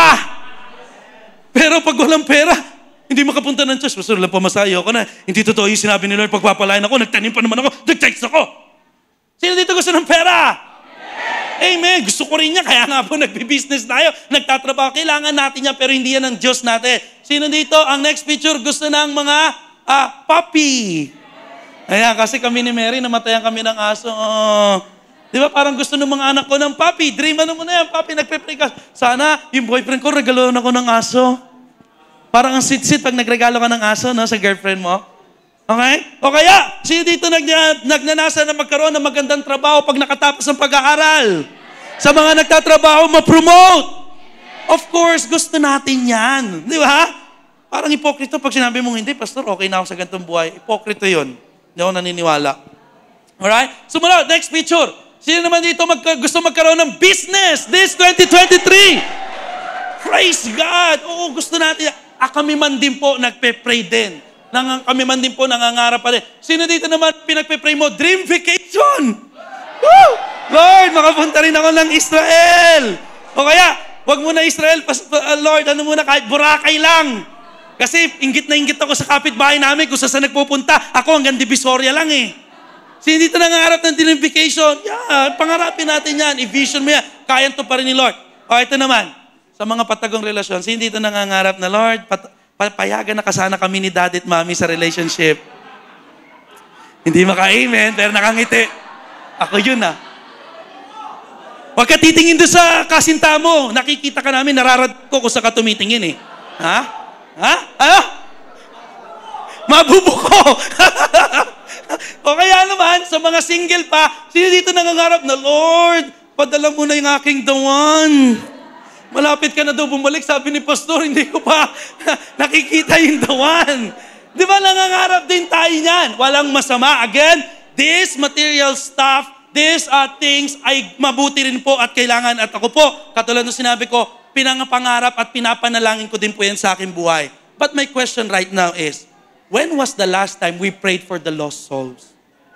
Pero pag walang pera, hindi makapunta ng church. Pastor, lang pamasayo ako na. Hindi totoo yung sinabi ni Lord, pagpapalain ako, nagtanim pa naman ako, nag-text ako. Sino dito gusto ng pera? Amen. Gusto ko rin niya. Kaya nga po nagbi-business tayo. Nagtatrabaho. Kailangan natin niya pero hindi yan ang Diyos natin. Sino dito? Ang next picture gusto ng mga puppy. Ayan, kasi kami ni Mary, namatayan kami ng aso. Oh. Di ba parang gusto ng mga anak ko ng puppy. Dream ano mo na yan, puppy. Nagpe-pray ka. Sana yung boyfriend ko regalo ako ng aso. Parang ang sit-sit pag nagregalo ka ng aso no, sa girlfriend mo. Okay? O kaya, sino dito nagnanasa na magkaroon ng magandang trabaho pag nakatapos ng pag-aaral? Sa mga nagtatrabaho, ma-promote. Of course, gusto natin yan. Di ba? Parang hipokrito pag sinabi mong, hindi, pastor, okay na ako sa ganitong buhay. Hipokrito yun. Hindi ako naniniwala. Alright? Sumunod, next picture. Sino naman dito gusto magkaroon ng business this 2023? Praise God! Oo, gusto natin. Kami man din po nagpe-pray din. Kami man din po nangangarap pa rin. Sino dito naman pinagpe-pray mo? Dream vacation! Woo! Lord, makapunta rin ako ng Israel. O kaya, wag mo na Israel, Lord, ano muna, kahit Boracay lang. Kasi inggit na inggit ako sa kapitbahay namin kung saan nagpupunta. Ako hanggang Divisoria lang eh. Sino dito nangangarap ng dream vacation? Yeah, pangarapin natin yan. I-vision mo yan. Kaya to pa rin ni Lord. O ito naman, sa mga patagong relasyon, sino dito nangangarap na Lord, payagan na kasana kami ni Daddy at Mommy sa relationship. Hindi maka-amen, pero nakangiti. Ako yun Huwag ka titingin doon sa kasinta mo. Nakikita ka namin, nararad ko kung saan ka tumitingin eh. Ha? Ano? Mabubuko. O kaya naman, sa mga single pa, sino dito nangangarap na, Lord, padala mo na yung aking the one. Malapit ka na daw bumalik, sabi ni Pastor, hindi ko pa nakikita yung the one. Di ba nangangarap din tayo niyan? Walang masama. Again, this material stuff, these things ay mabuti rin po at kailangan. At ako po, katulad ng sinabi ko, pinangapangarap at pinapanalangin ko din po yan sa aking buhay. But my question right now is, when was the last time we prayed for the lost souls?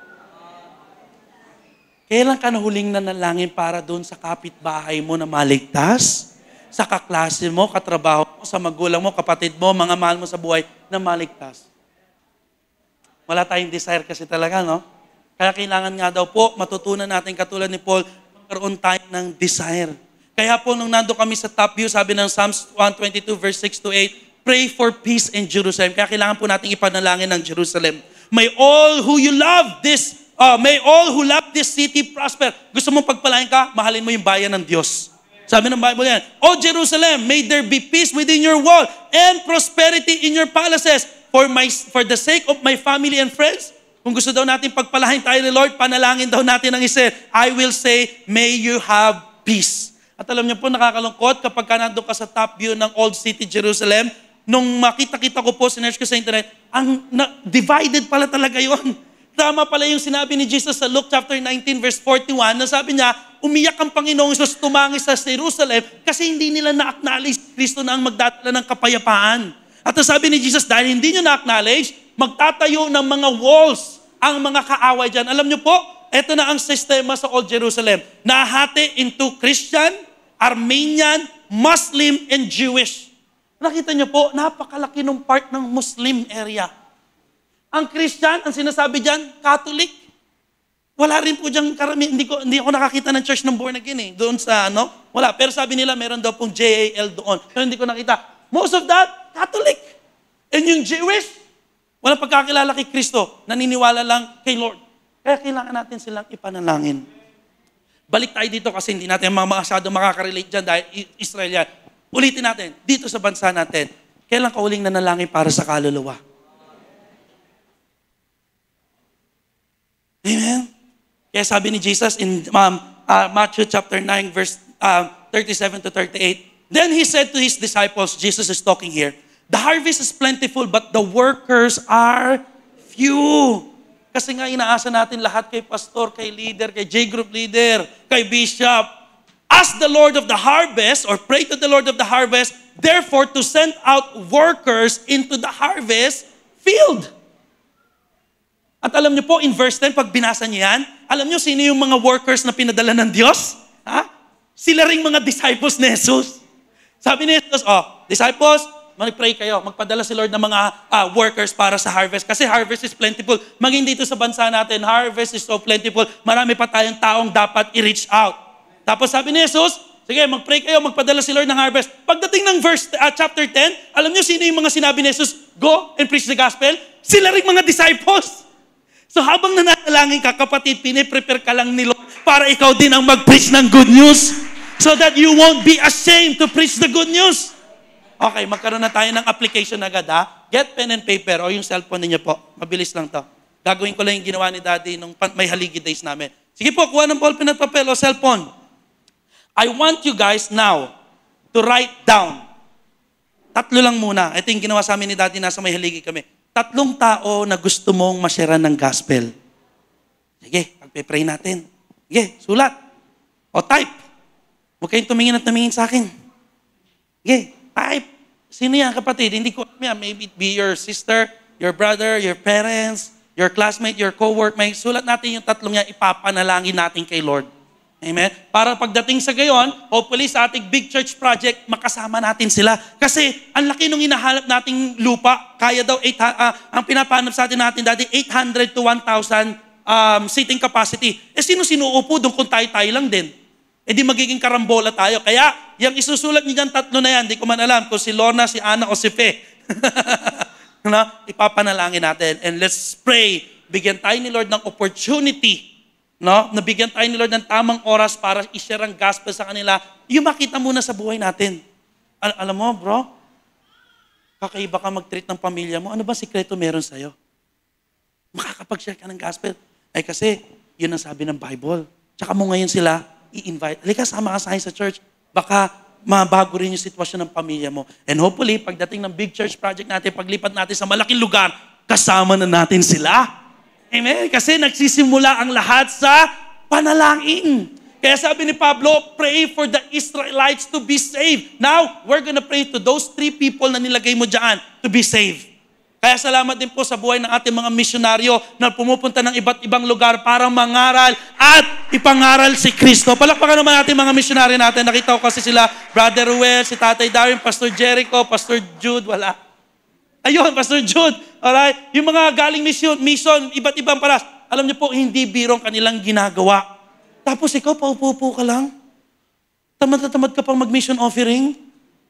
Kailan ka nahuling nanalangin para doon sa kapitbahay mo na maligtas? Sa kaklase mo, katrabaho mo, sa magulang mo, kapatid mo, mga mahal mo sa buhay na maligtas. Wala tayong desire kasi talaga, no? Kaya kailangan nga daw po, matutunan natin katulad ni Paul, magkaroon tayo ng desire. Kaya po, nung nando kami sa top view, sabi ng Psalms 122 verse 6 to 8, pray for peace in Jerusalem. Kaya kailangan po natin ipanalangin ng Jerusalem. May all who love this city prosper. Gusto mong pagpalain ka, mahalin mo yung bayan ng Diyos. Sabi ng Bible yan, O Jerusalem, may there be peace within your wall and prosperity in your palaces for the sake of my family and friends. Kung gusto daw natin pagpalain tayo ni Lord, panalangin daw natin ang isa. I will say, may you have peace. At alam niyo po, nakakalungkot kapag nandun ka sa top view ng Old City Jerusalem, nung makita-kita ko po, sinerge ko sa internet, divided pala talaga yon. Tama pala yung sinabi ni Jesus sa Luke chapter 19 verse 41 na sabi niya, umiyak ang Panginoong Isus tumangis sa Jerusalem kasi hindi nila na-acknowledge Kristo na ang magdadala ng kapayapaan. At sabi ni Jesus, dahil hindi nyo na-acknowledge, magtatayo ng mga walls ang mga kaaway dyan. Alam nyo po, ito na ang sistema sa Old Jerusalem. Nahati into Christian, Armenian, Muslim, and Jewish. Nakita nyo po, napakalaki ng part ng Muslim area. Ang Christian, ang sinasabi dyan, Catholic. Wala rin po dyan karami. Hindi ako nakakita ng church ng born again eh. Doon sa wala. Pero sabi nila, meron daw pong JAL doon. Pero hindi ko nakita. Most of that, Catholic. And yung Jewish, walang pagkakilala kay Kristo. Naniniwala lang kay Lord. Kaya kailangan natin silang ipanalangin. Balik tayo dito kasi hindi natin masyado makaka-relate dyan dahil Israel yan. Ulitin natin, dito sa bansa natin, kailan ka uling nanalangin para sa kaluluwa? Amen? Kaya sabi ni Jesus in Matthew chapter 9 verse 37 to 38, then He said to His disciples, Jesus is talking here, the harvest is plentiful but the workers are few. Kasi nga inaasa natin lahat kay pastor, kay leader, kay J-group leader, kay bishop. Ask the Lord of the harvest or pray to the Lord of the harvest, therefore to send out workers into the harvest field. At alam niyo po, in verse 10, pag binasa niyo yan, alam niyo sino yung mga workers na pinadala ng Diyos? Sila ring mga disciples ni Jesus. Sabi ni Jesus, disciples, mag-pray kayo, magpadala si Lord ng mga workers para sa harvest. Kasi harvest is plentiful. Maging dito sa bansa natin, harvest is so plentiful. Marami pa tayong taong dapat i-reach out. Tapos sabi ni Jesus, sige, mag-pray kayo, magpadala si Lord ng harvest. Pagdating ng chapter 10, alam niyo sino yung mga sinabi ni Jesus? Go and preach the gospel. Sila rin mga disciples. So habang nananalangin ka, kapatid, piniprepare ka lang ni Lord para ikaw din ang mag-preach ng good news so that you won't be ashamed to preach the good news. Okay, magkaroon na tayo ng application agad ha. Get pen and paper o yung cellphone ninyo po. Mabilis lang to. Gagawin ko lang yung ginawa ni Daddy nung may haligi days namin. Sige po, kuha ng ballpen at papel o cellphone. I want you guys now to write down. 3 lang muna. Ito yung ginawa sa amin ni Daddy, nasa may haligi kami. 3 tao na gusto mong ma-share ng gospel. Sige, pagpe-pray natin. Sige, sulat. O type. Huwag kayong tumingin at tumingin sa akin. Sige, type. Sino yan, kapatid? Hindi ko alam yan. Maybe it be your sister, your brother, your parents, your classmate, your co-work. May sulat natin yung 3 yan, ipapanalangin natin kay Lord. Amen? Para pagdating sa gayon, hopefully sa ating big church project, makasama natin sila. Kasi ang laki nung hinahanap nating lupa, kaya daw, ang pinapanap sa atin natin dati, 800 to 1,000 seating capacity. Eh sino uupo doon kung tayo-tayo lang din? Eh di magiging karambola tayo. Kaya, yung isusulat niyo dyan 3 na yan, di ko man alam kung si Lorna, si Ana, o si Fe. No? Ipapanalangin natin. And let's pray. Bigyan tayo ni Lord ng opportunity. No? Nabigyan tayo ni Lord ng tamang oras para i-share ang gospel sa kanila. Yung makita muna sa buhay natin. Alam mo, bro, kakaiba ka mag-treat ng pamilya mo. Ano ba sikreto meron sa'yo? Makakapag-share ka ng gospel. Eh kasi, yun ang sabi ng Bible. Tsaka mo ngayon sila i-invite. Halika, sama ka sa akin sa church. Baka mabago rin yung sitwasyon ng pamilya mo. And hopefully, pagdating ng big church project natin, paglipat natin sa malaking lugar, kasama na natin sila. Amen? Kasi nagsisimula ang lahat sa panalangin. Kaya sabi ni Pablo, pray for the Israelites to be saved. Now, we're gonna pray to those 3 people na nilagay mo dyan to be saved. Kaya salamat din po sa buhay ng ating mga misyonaryo na pumupunta ng iba't ibang lugar para mangaral at ipangaral si Kristo. Palakpakan naman natin mga misyonaryo natin. Nakita ko kasi sila, Brother Ruel, si Tatay Darwin, Pastor Jericho, Pastor Jude, wala. Ayun, Pastor Jude. Alright? Yung mga galing mission, iba't ibang paras. Alam niyo po, hindi birong kanilang ginagawa. Tapos ikaw, paupo-upo ka lang. Tamad na tamad ka pang mag-mission offering.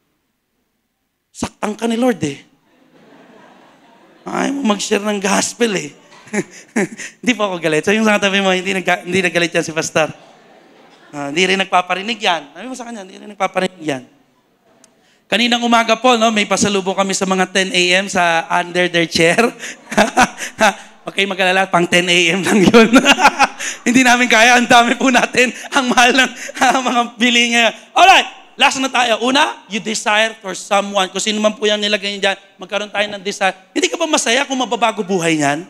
Saktang ka ni Lord eh. Ay mo mag-share ng gospel eh. Hindi po ako galit. So yung sa katabi mo, hindi nagalit yan si Pastor. Hindi rin nagpaparinig yan. Sabi mo sa kanya, hindi rin nagpaparinig yan. Kaninang umaga po, no, may pasalubong kami sa mga 10 a.m. sa under their chair. Okay, mag-alala, pang 10 a.m. lang yun. Hindi namin kaya, ang dami po natin, ang mahal ng mga bili ngayon. Alright, last na tayo. Una, you desire for someone. Kung sino man po yung nilagay niyo dyan, magkaroon tayo ng desire. Hindi ka ba masaya kung mababago buhay niyan?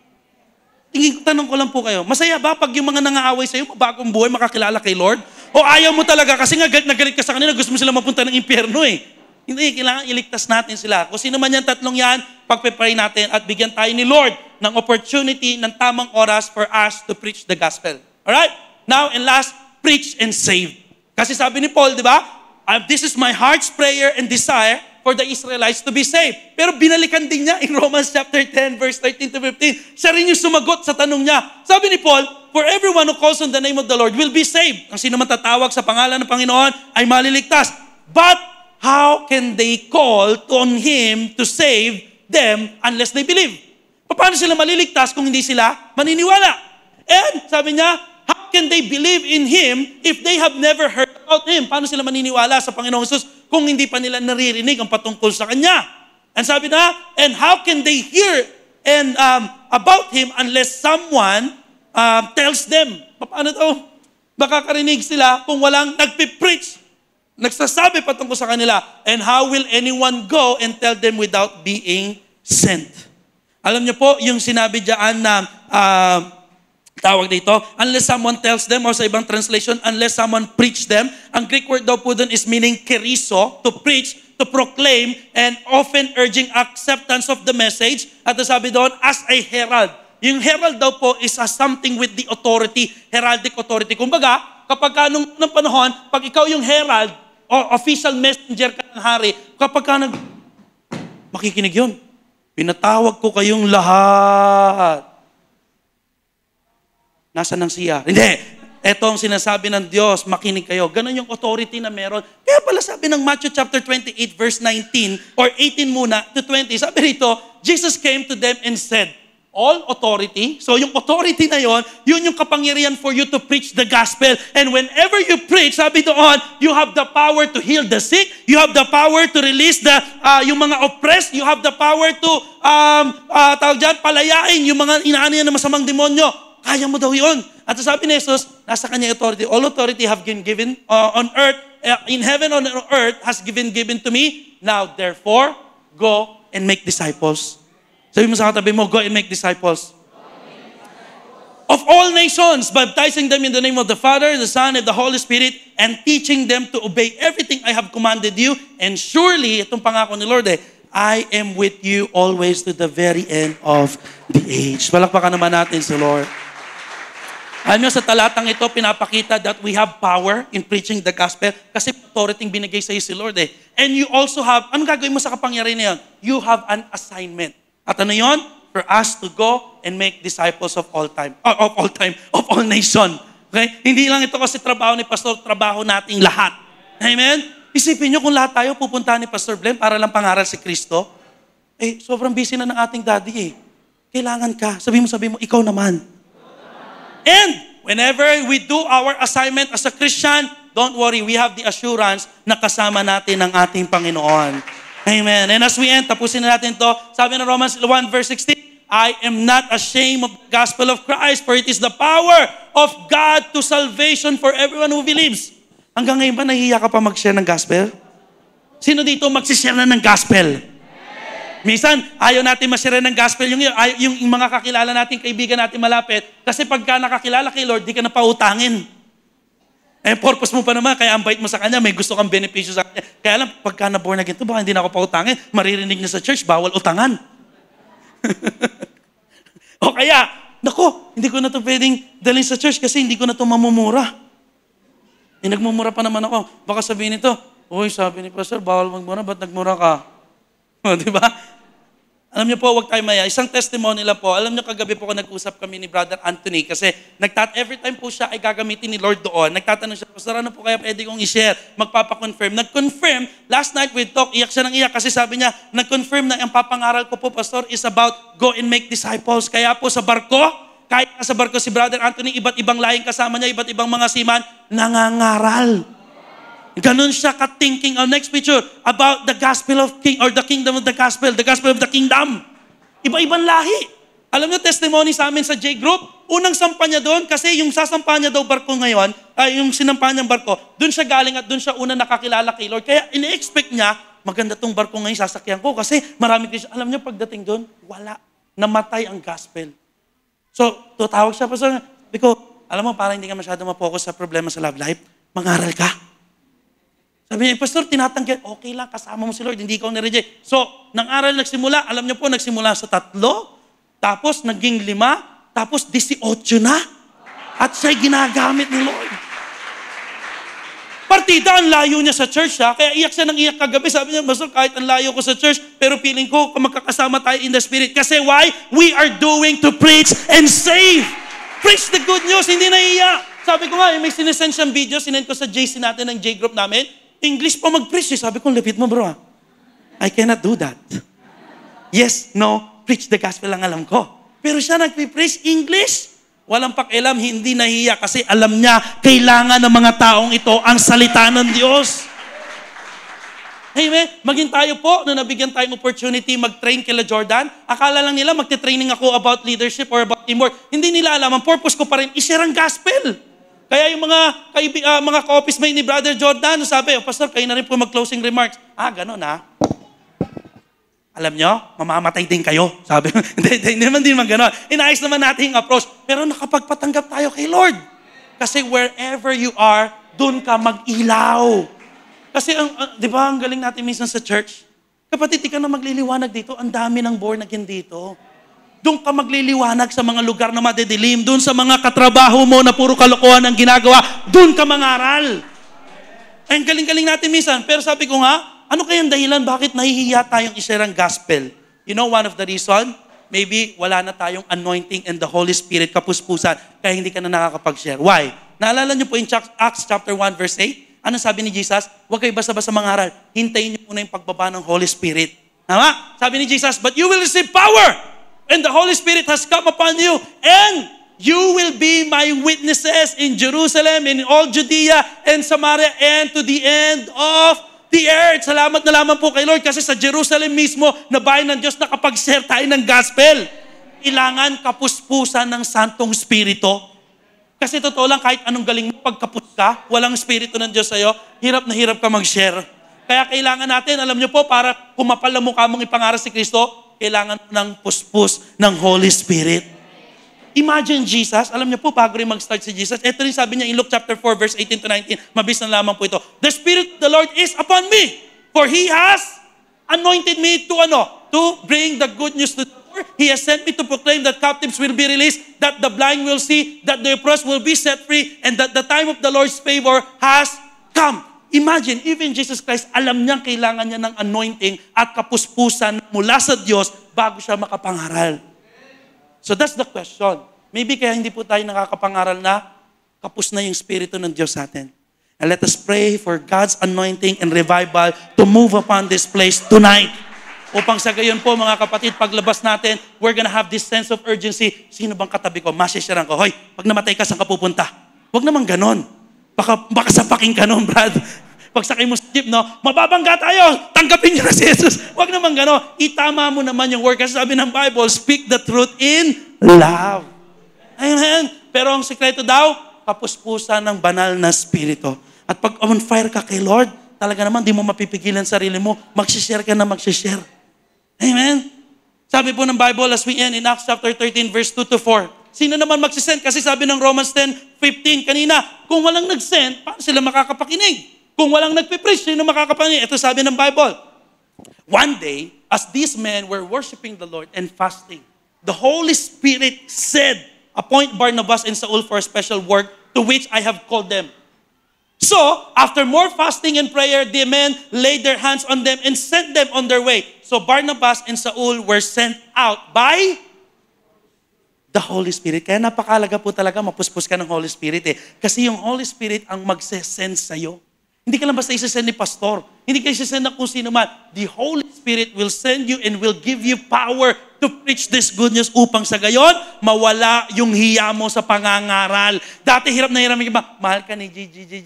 Tanong ko lang po kayo, masaya ba pag yung mga nangaaway sa'yo, mabagong buhay, makakilala kay Lord? O ayaw mo talaga kasi nga nagalit ka sa kanila, gusto mo sila mapunta ng impyerno eh. Hindi, kailangan iligtas natin sila. Kung sino man yan 3 yan, pagpe-pray natin at bigyan tayo ni Lord ng opportunity, ng tamang oras for us to preach the gospel. Alright? Now and last, preach and save. Kasi sabi ni Paul, di ba? This is my heart's prayer and desire for the Israelites to be saved. Pero binalikan din niya in Romans chapter 10, verse 13 to 15. Siya rin yung sumagot sa tanong niya. Sabi ni Paul, for everyone who calls on the name of the Lord will be saved. Ang sino man tatawag sa pangalan ng Panginoon ay maliligtas. But how can they call on Him to save them unless they believe? Paano sila maliligtas kung hindi sila maniniwala? And sabi niya, how can they believe in Him if they have never heard about Him? Paano sila maniniwala sa Panginoong Jesus kung hindi pa nila naririnig ang patungkol sa Kanya? And sabi na, and how can they hear about Him unless someone tells them? Paano to? Makakarinig sila kung walang nagpipreach, nagsasabi patungkol sa kanila. And how will anyone go and tell them without being sent? Alam niyo po, yung sinabi diyan na tawag dito, unless someone tells them, or sa ibang translation, unless someone preach them. Ang Greek word daw po dun is meaning keriso, to preach, to proclaim, and often urging acceptance of the message. At sabi doon, as a herald. Yung herald daw po is something with the authority, heraldic authority. Kumbaga, kapag nung panahon, pag ikaw yung herald, o official messenger ka ng hari, kapag makikinig yun. Pinatawag ko kayong lahat. Nasaan ang siya? Hindi. Ito ang sinasabi ng Diyos, makinig kayo. Ganon yung authority na meron. Kaya pala sabi ng Matthew chapter 28 verse 19 or 18 muna to 20, sabi rito, Jesus came to them and said, all authority. So yung authority na yon, yun yung kapangyarihan for you to preach the gospel. And whenever you preach, sabi doon, you have the power to heal the sick. You have the power to release yung mga oppressed. You have the power to palayain yung mga inaano ng masamang demonyo. Kaya mo daw yun. At sabi ni Jesus, nasa kanya authority. All authority have been given on earth, in heaven on earth has given to me. Now, therefore, go and make disciples. Sabi mo sa katabi mo, go and make disciples. Of all nations, baptizing them in the name of the Father, the Son, and the Holy Spirit, and teaching them to obey everything I have commanded you. And surely, itong pangako ni Lord I am with you always to the very end of the age. Palakpakan naman natin si Lord. Alam nyo, sa talatang ito, pinapakita that we have power in preaching the gospel kasi authority binigay sa iyo si Lord And you also have, ano gagawin mo sa kapangyarihan na yun? You have an assignment. At ano yun? For us to go and make disciples of all nation. Okay? Hindi lang ito kasi trabaho ni Pastor, trabaho nating lahat. Amen? Isipin nyo kung lahat tayo pupunta ni Pastor Glenn para lang pangaral si Kristo. Sobrang busy na ng ating daddy Kailangan ka. Sabi mo, ikaw naman. And whenever we do our assignment as a Christian, don't worry, we have the assurance na kasama natin ang ating Panginoon. Amen. And as we end, tapusin na natin to. Sabi ng Romans 1 verse 16, I am not ashamed of the gospel of Christ, for it is the power of God to salvation for everyone who believes. Hanggang ngayon ba nahihiya ka pa mag-share ng gospel? Sino dito magsishare na ng gospel? Minsan, ayaw natin ma-share ng gospel yung mga kakilala natin, kaibigan natin malapit. Kasi pagka nakakilala kay Lord, di ka na pautangin. Purpose mo pa naman, kaya ang bait mo sa Kanya, may gusto kang benepisyo sa Kanya. Kaya lang, pagka na-born again to, baka hindi na ako pautangin. Maririnig na sa church, bawal utangan. O kaya, naku, hindi ko na to pwedeng dalhin sa church kasi hindi ko na to mamumura. Nagmumura pa naman ako. Baka sabihin nito, uy, sabi ni Pastor, bawal magmura, ba't nagmura ka? Diba? Alam niyo po, wag tayo maya. Isang testimony lang po. Alam niyo, kagabi po nag-usap kami ni Brother Anthony kasi every time po siya ay gagamitin ni Lord doon. Nagtatanong siya, Pastor, ano po kaya pwede kong i-share? Magpapakonfirm. Nag-confirm. Last night we talk, iyak siya ng iyak kasi sabi niya, nag-confirm na ang papangaral ko po, Pastor, is about go and make disciples. Kaya po sa barko, kahit sa barko si Brother Anthony, iba't ibang lahing kasama niya, iba't ibang mga seaman, nangangaral. Ganon siya ka-thinking. Next picture, about the gospel of king, or the kingdom of the gospel of the kingdom. Iba-ibang lahi. Alam niyo, testimony sa amin sa J Group, unang sampa niya doon, kasi yung sasampa niya daw barko ngayon, yung sinampa niyang barko, doon siya galing at doon siya unang nakakilala kay Lord. Kaya ini-expect niya, maganda tong barko ngayon, sasakyan ko, kasi marami Christian. Alam niyo, pagdating doon, wala. Namatay ang gospel. So, tutawag siya, Pastor, because, alam mo, parang hindi ka masyado ma-focus sa problema sa love life, mangaral ka. Sabi niya, Pastor, tinatanggal, okay lang, kasama mo si Lord, hindi ko nireject. So, nang aral nagsimula, alam niyo po, nagsimula sa 3, tapos naging 5, tapos 18 na. At siya'y ginagamit ni Lord. Partida, ang layo niya sa church, kaya iyak siya ng iyak kagabi. Sabi niya, Pastor, kahit ang layo ko sa church, pero feeling ko magkakasama tayo in the Spirit. Kasi why? We are doing to preach and save. Preach the good news, hindi naiiyak. Sabi ko nga, may sinesend siyang video, sinend ko sa JC natin ng J Group namin. English pa mag-preach. Sabi ko, lapit mo bro. I cannot do that. Yes, no, preach the gospel lang alam ko. Pero siya nagpipreach English. Walang pakialam, hindi nahiya kasi alam niya, kailangan ng mga taong ito ang salita ng Diyos. Amen? Maging tayo po, na nabigyan tayong opportunity mag-train kila Jordan, akala lang nila magte-training ako about leadership or about teamwork. Hindi nila alam, ang purpose ko pa rin, i-share ang gospel. Kaya yung mga ka-office mate ni Brother Jordan, sabi, Pastor, kayo na rin po mag-closing remarks. Ganun Alam nyo, mamamatay din kayo. Sabi, hindi naman gano'n. Inayos naman natin yung approach. Pero nakapagpatanggap tayo kay Lord. Kasi wherever you are, dun ka mag-ilaw. Kasi, di ba, ang galing natin minsan sa church, kapatid, di ka na magliliwanag dito, ang dami ng born again dito. Doon ka magliliwanag sa mga lugar na madidilim. Doon sa mga katrabaho mo na puro kalokohan ang ginagawa. Doon ka mangaral. Ang galing-galing natin minsan. Pero sabi ko nga, Ano kayang dahilan bakit nahihiya tayong i-share ang gospel? You know one of the reason? Maybe wala na tayong anointing and the Holy Spirit, kapuspusan, kaya hindi ka na nakakapag-share. Why? Naalala niyo po in Acts chapter 1 verse 8? Ano sabi ni Jesus? Huwag kayo basta-basta mangaral. Hintayin niyo muna yung pagbaba ng Holy Spirit. Tama? Sabi ni Jesus, but you will receive power and the Holy Spirit has come upon you and you will be my witnesses in Jerusalem, in all Judea and Samaria and to the end of the earth. Salamat na lamang po kay Lord kasi sa Jerusalem mismo, na bayan ng Diyos, nakapag-share tayo ng gospel. Kailangan kapuspusan ng Santong Espiritu. Kasi totoo lang, kahit anong galing mo, pagkapus ka, walang Espiritu ng Diyos sa'yo, hirap na hirap ka mag-share. Kaya kailangan natin, alam niyo po, para kumapal ang mukha mong ipangaral si Kristo, kailangan ng puspus ng Holy Spirit. Imagine Jesus, alam niyo po, bago rin mag-start si Jesus, ito rin sabi niya in Luke chapter 4, verse 18 to 19, mabis na lamang po ito. The Spirit of the Lord is upon me, for He has anointed me to bring the good news to the poor. He has sent me to proclaim that captives will be released, that the blind will see, that the oppressed will be set free, and that the time of the Lord's favor has come. Imagine, even Jesus Christ, alam niyang kailangan niya ng anointing at kapuspusan mula sa Diyos bago siya makapangaral. So that's the question. Maybe kaya hindi po tayo nakakapangaral na kapus na yung Espiritu ng Diyos sa atin. And let us pray for God's anointing and revival to move upon this place tonight. Upang sa gayon po, mga kapatid, paglabas natin, we're gonna have this sense of urgency. Sino bang katabi ko? Masisyaran ko. Hoy, pag namatay ka, saan ka pupunta? Huwag naman ganon. Baka sapaking ka nun, Brad. Pag sakay mo sa jeep, no? Mababangga tayo! Tanggapin niyo na si Jesus! Huwag naman ganon. Itama mo naman yung word. Kasi sabi ng Bible, speak the truth in love. Amen? Pero ang sekreto daw, kapuspusan ng banal na spirito. At pag on fire ka kay Lord, talaga naman, di mo mapipigilan sarili mo. Magsishare ka na magsishare. Amen? Sabi po ng Bible as we end in Acts chapter 13 verse 2 to 4. Sino naman magsisend? Kasi sabi ng Romans 10:15 kanina, kung walang nag-send, paano sila makakapakinig? Kung walang nagpipreach, sino makakapakinig? Ito sabi ng Bible. One day, as these men were worshiping the Lord and fasting, the Holy Spirit said, appoint Barnabas and Saul for a special work to which I have called them. So, after more fasting and prayer, the men laid their hands on them and sent them on their way. So, Barnabas and Saul were sent out by the Holy Spirit. Kaya napakalaga po talaga mapuspos ka ng Holy Spirit eh. Kasi yung Holy Spirit ang magse-send sa'yo. Hindi ka lang basta isa-send ni pastor. Hindi ka isa-send na kung sino man. The Holy Spirit will send you and will give you power to preach this good news upang sa gayon, mawala yung hiya mo sa pangangaral. Dati hirap na iba, mahal ka ni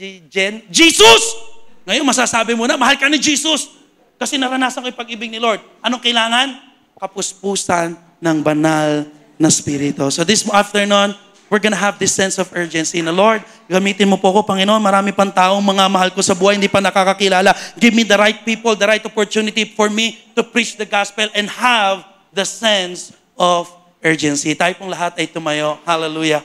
Jesus! Ngayon masasabi mo na, mahal ka ni Jesus. Kasi naranasan ko yung pag-ibig ni Lord. Anong kailangan? Kapuspusan ng banal na spirito. So this afternoon, we're gonna have this sense of urgency na, Lord, gamitin mo po ako, Panginoon, marami pang taong mga mahal ko sa buhay, hindi pa nakakakilala. Give me the right people, the right opportunity for me to preach the gospel and have the sense of urgency. Tayo pong lahat ay tumayo. Hallelujah.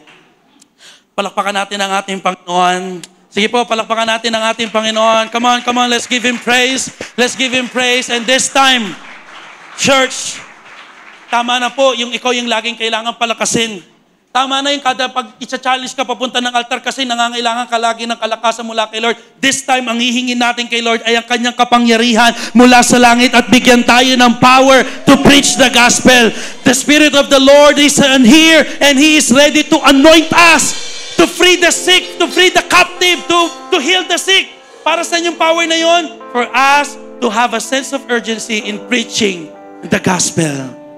Palakpakan natin ang ating Panginoon. Sige po, palakpakan natin ang ating Panginoon. Come on, let's give Him praise. Let's give Him praise. And this time, church, tama na po, yung ikaw yung laging kailangan palakasin. Tama na yung kada pag i-challenge ka papunta ng altar kasi nangangailangan ka lagi ng kalakasan mula kay Lord. This time, ang hihingin natin kay Lord ay ang kanyang kapangyarihan mula sa langit at bigyan tayo ng power to preach the gospel. The Spirit of the Lord is here and He is ready to anoint us, to free the sick, to free the captive, to heal the sick. Para sa yung power na yon? For us to have a sense of urgency in preaching the gospel.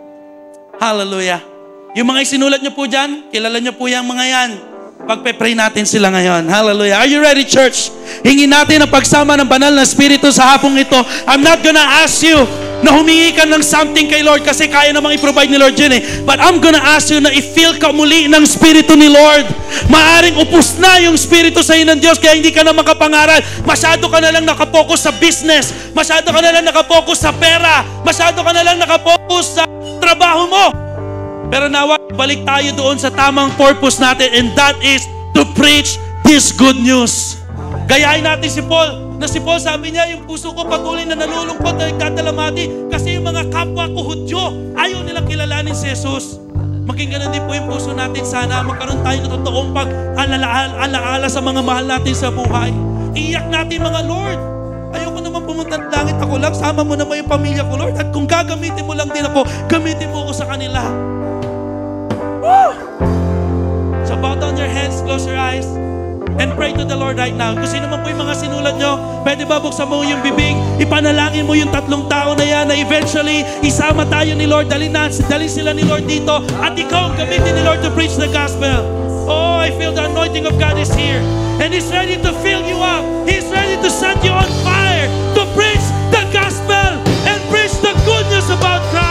Hallelujah. Yung mga isinulat nyo po dyan, kilala nyo po yung mga yan. Pagpe-pray natin sila ngayon. Hallelujah. Are you ready, church? Hingin natin ang pagsama ng banal na Espiritu sa hapong ito. I'm not gonna ask you na humingi ka ng something kay Lord kasi kaya namang i-provide ni Lord yun eh. But I'm gonna ask you na i-feel ka muli ng Espiritu ni Lord. Maaring upos na yung Espiritu sa iyo ng Diyos kaya hindi ka na makapangaral. Masyado ka na lang nakapokus sa business. Masyado ka na lang nakapokus sa pera. Masyado ka na lang nakapokus sa trabaho mo. Pero nawa, balik tayo doon sa tamang purpose natin and that is to preach this good news. Gayahin natin si Paul. Na si Paul sabi niya, yung puso ko patuloy na nalulungkot at katalamati kasi yung mga kapwa ko Hudyo, ayaw nilang kilalanin si Jesus. Maging ganun din po yung puso natin. Sana magkaroon tayo ng totoong pag-alaala sa mga mahal natin sa buhay. Iyak natin mga Lord. Ayoko naman pumunta ng langit ako lang. Sama mo naman yung pamilya ko, Lord. At kung gagamitin mo lang din ako, gamitin mo ako sa kanila. Woo! So bow down your heads, close your eyes, and pray to the Lord right now. Kung sino man po yung mga sinulat nyo, pwede ba buksan mo yung bibig? Ipanalangin mo yung 3 tao na yan na eventually isama tayo ni Lord. Dalhin sila ni Lord dito. At ikaw, gamitin ni Lord to preach the gospel. Oh, I feel the anointing of God is here. And He's ready to fill you up. He's ready to set you on fire to preach the gospel and preach the goodness about Christ.